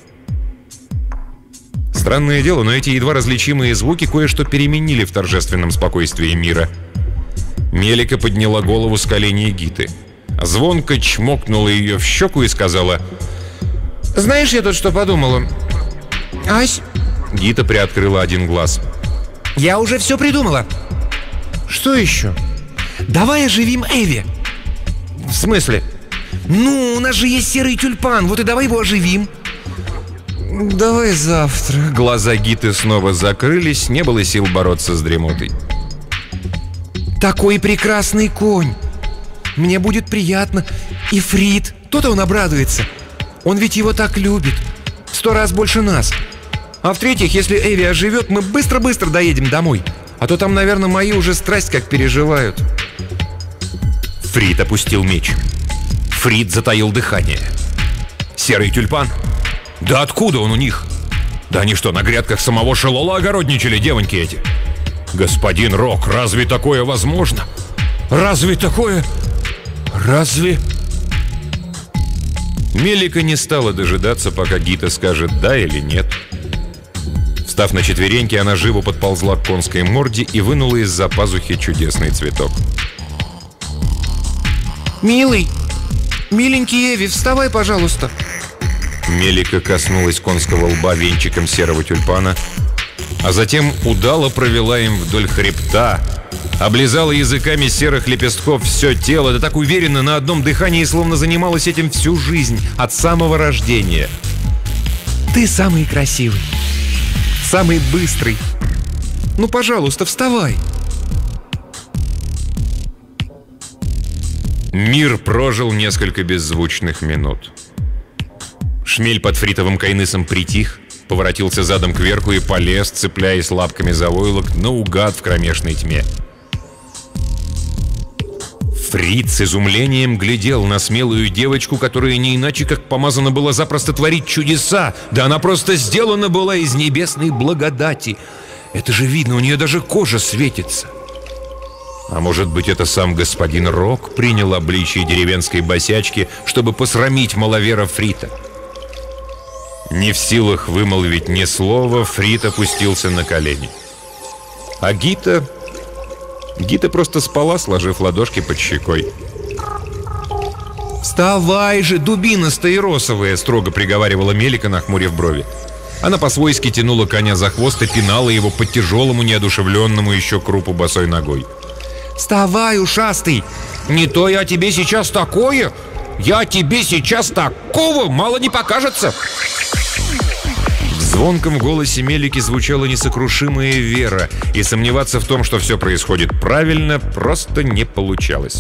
[SPEAKER 1] Странное дело, но эти едва различимые звуки кое-что переменили в торжественном спокойствии мира. Мелика подняла голову с коленей Гиты. Звонко чмокнула ее в щеку и сказала: «Знаешь, я тут что подумала? Ась?» Гита приоткрыла один глаз.
[SPEAKER 8] «Я уже все придумала».
[SPEAKER 1] «Что еще?»
[SPEAKER 8] «Давай оживим Эви».
[SPEAKER 1] «В смысле?»
[SPEAKER 8] «Ну, у нас же есть серый тюльпан, вот и давай его оживим».
[SPEAKER 1] «Давай завтра». Глаза Гиты снова закрылись, не было сил бороться с дремотой.
[SPEAKER 8] «Такой прекрасный конь! Мне будет приятно. И Фрид, то-то он обрадуется. Он ведь его так любит. В сто раз больше нас. А в-третьих, если Эви оживет, мы быстро-быстро доедем домой. А то там, наверное, мои уже страсть как переживают».
[SPEAKER 1] Фрид опустил меч. Фрид затаил дыхание. «Серый тюльпан? Да откуда он у них? Да они что, на грядках самого Шелола огородничали, девоньки эти? Господин Рок, разве такое возможно? Разве такое? Разве...» Мелика не стала дожидаться, пока Гита скажет «да» или «нет». Встав на четвереньки, она живо подползла к конской морде и вынула из-за пазухи чудесный цветок.
[SPEAKER 8] «Милый, миленький Эви, вставай, пожалуйста».
[SPEAKER 1] Мелика коснулась конского лба венчиком серого тюльпана, а затем удало провела им вдоль хребта, облизала языками серых лепестков все тело, да так уверенно на одном дыхании, словно занималась этим всю жизнь, от самого рождения.
[SPEAKER 8] «Ты самый красивый, самый быстрый. Ну, пожалуйста, вставай».
[SPEAKER 1] Мир прожил несколько беззвучных минут. Шмель под фритовым кайнысом притих, поворотился задом кверху и полез, цепляясь лапками за войлок, наугад в кромешной тьме. Фрит с изумлением глядел на смелую девочку, которая не иначе как помазана была запросто творить чудеса. Да она просто сделана была из небесной благодати. Это же видно, у нее даже кожа светится. А может быть, это сам господин Рок принял обличие деревенской босячки, чтобы посрамить маловера Фрита? Не в силах вымолвить ни слова, Фрит опустился на колени. А Гита... Гита просто спала, сложив ладошки под щекой.
[SPEAKER 8] «Вставай же, дубина стаиросовая!» — строго приговаривала Мелика, нахмурив брови.
[SPEAKER 1] Она по-свойски тянула коня за хвост и пинала его по тяжелому, неодушевленному еще крупу босой ногой.
[SPEAKER 8] «Вставай, ушастый! Не то я тебе сейчас такое! Я тебе сейчас такого мало не покажется!»
[SPEAKER 1] В звонком голосе Мелики звучала несокрушимая вера, и сомневаться в том, что все происходит правильно, просто не получалось.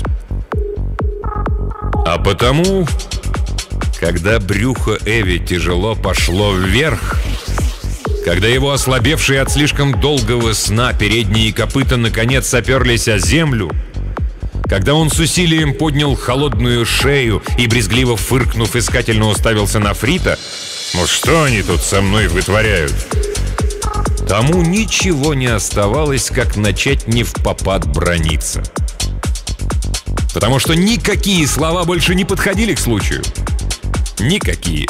[SPEAKER 1] А потому, когда брюхо Эви тяжело пошло вверх, когда его ослабевшие от слишком долгого сна передние копыта наконец оперлись о землю, когда он с усилием поднял холодную шею и, брезгливо фыркнув, искательно уставился на Фрита, «Ну что они тут со мной вытворяют?» Тому ничего не оставалось, как начать невпопад браниться. Потому что никакие слова больше не подходили к случаю. Никакие.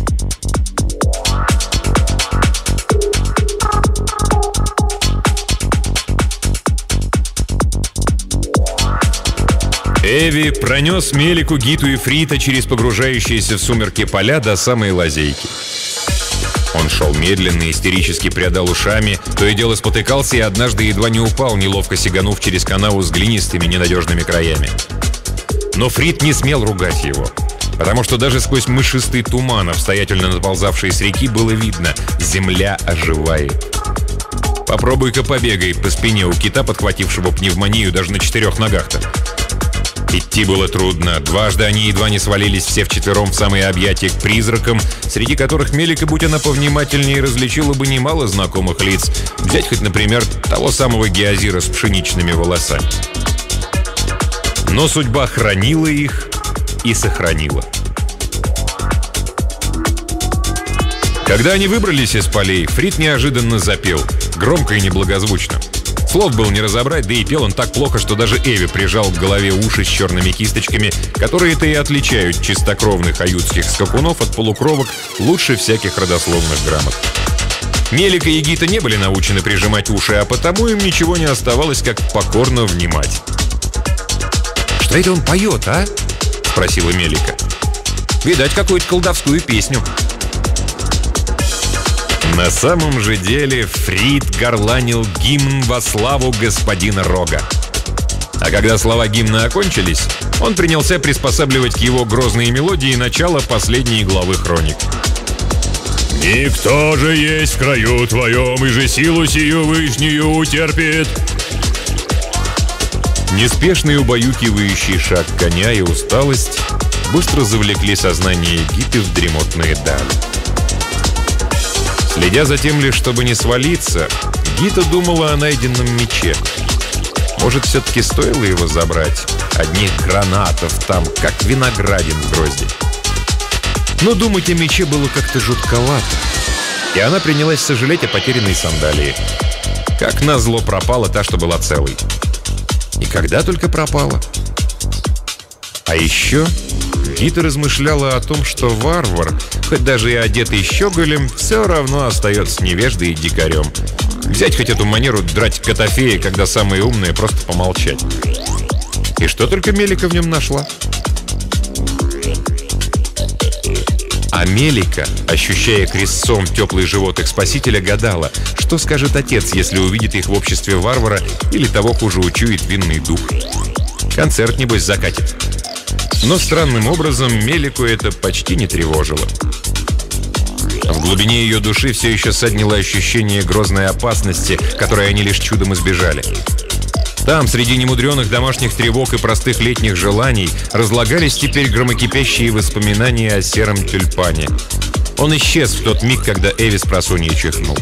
[SPEAKER 1] Эви пронес Мелику, Гиту и Фрита через погружающиеся в сумерки поля до самой лазейки. Он шел медленно, истерически прядал ушами, то и дело спотыкался и однажды едва не упал, неловко сиганув через канаву с глинистыми ненадежными краями. Но Фрит не смел ругать его, потому что даже сквозь мышистый туман, обстоятельно наползавший с реки, было видно — земля оживает. Попробуй-ка побегай по спине у кита, подхватившего пневмонию даже на четырех ногах-то. Идти было трудно. Дважды они едва не свалились все вчетвером в самые объятия к призракам, среди которых Мелика, будь она повнимательнее, различила бы немало знакомых лиц. Взять хоть, например, того самого Геозира с пшеничными волосами. Но судьба хранила их и сохранила. Когда они выбрались из полей, Фрид неожиданно запел, громко и неблагозвучно. Слов было не разобрать, да и пел он так плохо, что даже Эви прижал к голове уши с черными кисточками, которые-то и отличают чистокровных аютских скакунов от полукровок лучше всяких родословных грамот. Мелика и Гита не были научены прижимать уши, а потому им ничего не оставалось, как покорно внимать.
[SPEAKER 8] «Что это он поет, а?» — спросила Мелика. «Видать, какую-то колдовскую песню».
[SPEAKER 1] На самом же деле Фрид горланил гимн во славу господина Рога. А когда слова гимна окончились, он принялся приспосабливать к его грозные мелодии начало последней главы хроник.
[SPEAKER 6] «Никто же есть в краю твоем, и же силу сию вышнюю утерпит».
[SPEAKER 1] Неспешный убаюкивающий шаг коня и усталость быстро завлекли сознание Гиты в дремотные дали. Следя за тем лишь, чтобы не свалиться, Гита думала о найденном мече. Может, все-таки стоило его забрать? Одних гранатов там, как виноградин в грозди. Но думать о мече было как-то жутковато. И она принялась сожалеть о потерянной сандалии. Как назло пропала та, что была целой. И когда только пропала. А еще Гита размышляла о том, что варвар, хоть даже и одетый щеголем, все равно остается невеждой и дикарем. Взять хоть эту манеру драть котофея, когда самые умные, просто помолчать. И что только Мелика в нем нашла? А Мелика, ощущая крестцом теплый живот их спасителя, гадала, что скажет отец, если увидит их в обществе варвара или того хуже учует винный дух. Концерт, небось, закатит. Но странным образом Мелику это почти не тревожило. В глубине ее души все еще саднило ощущение грозной опасности, которой они лишь чудом избежали. Там, среди немудреных домашних тревог и простых летних желаний, разлагались теперь громокипящие воспоминания о сером тюльпане. Он исчез в тот миг, когда Эви с просонья чихнул.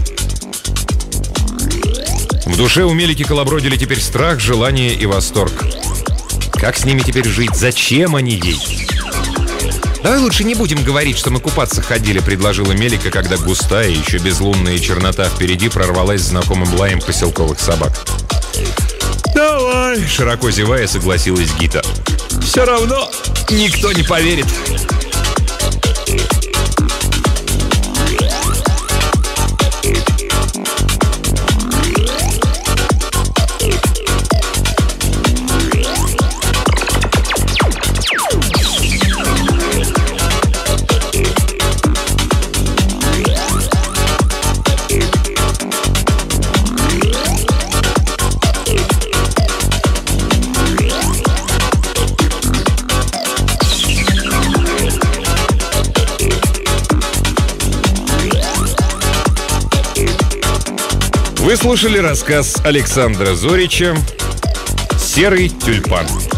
[SPEAKER 1] В душе у Мелики колобродили теперь страх, желание и восторг. Как с ними теперь жить? Зачем они ей?
[SPEAKER 8] «Давай лучше не будем говорить, что мы купаться ходили», — предложила Мелика, когда густая, еще безлунная чернота впереди прорвалась знакомым лаем поселковых собак.
[SPEAKER 1] «Давай!» — широко зевая, согласилась Гита. «Все равно никто не поверит». Вы слушали рассказ Александра Зорича «Серый тюльпан».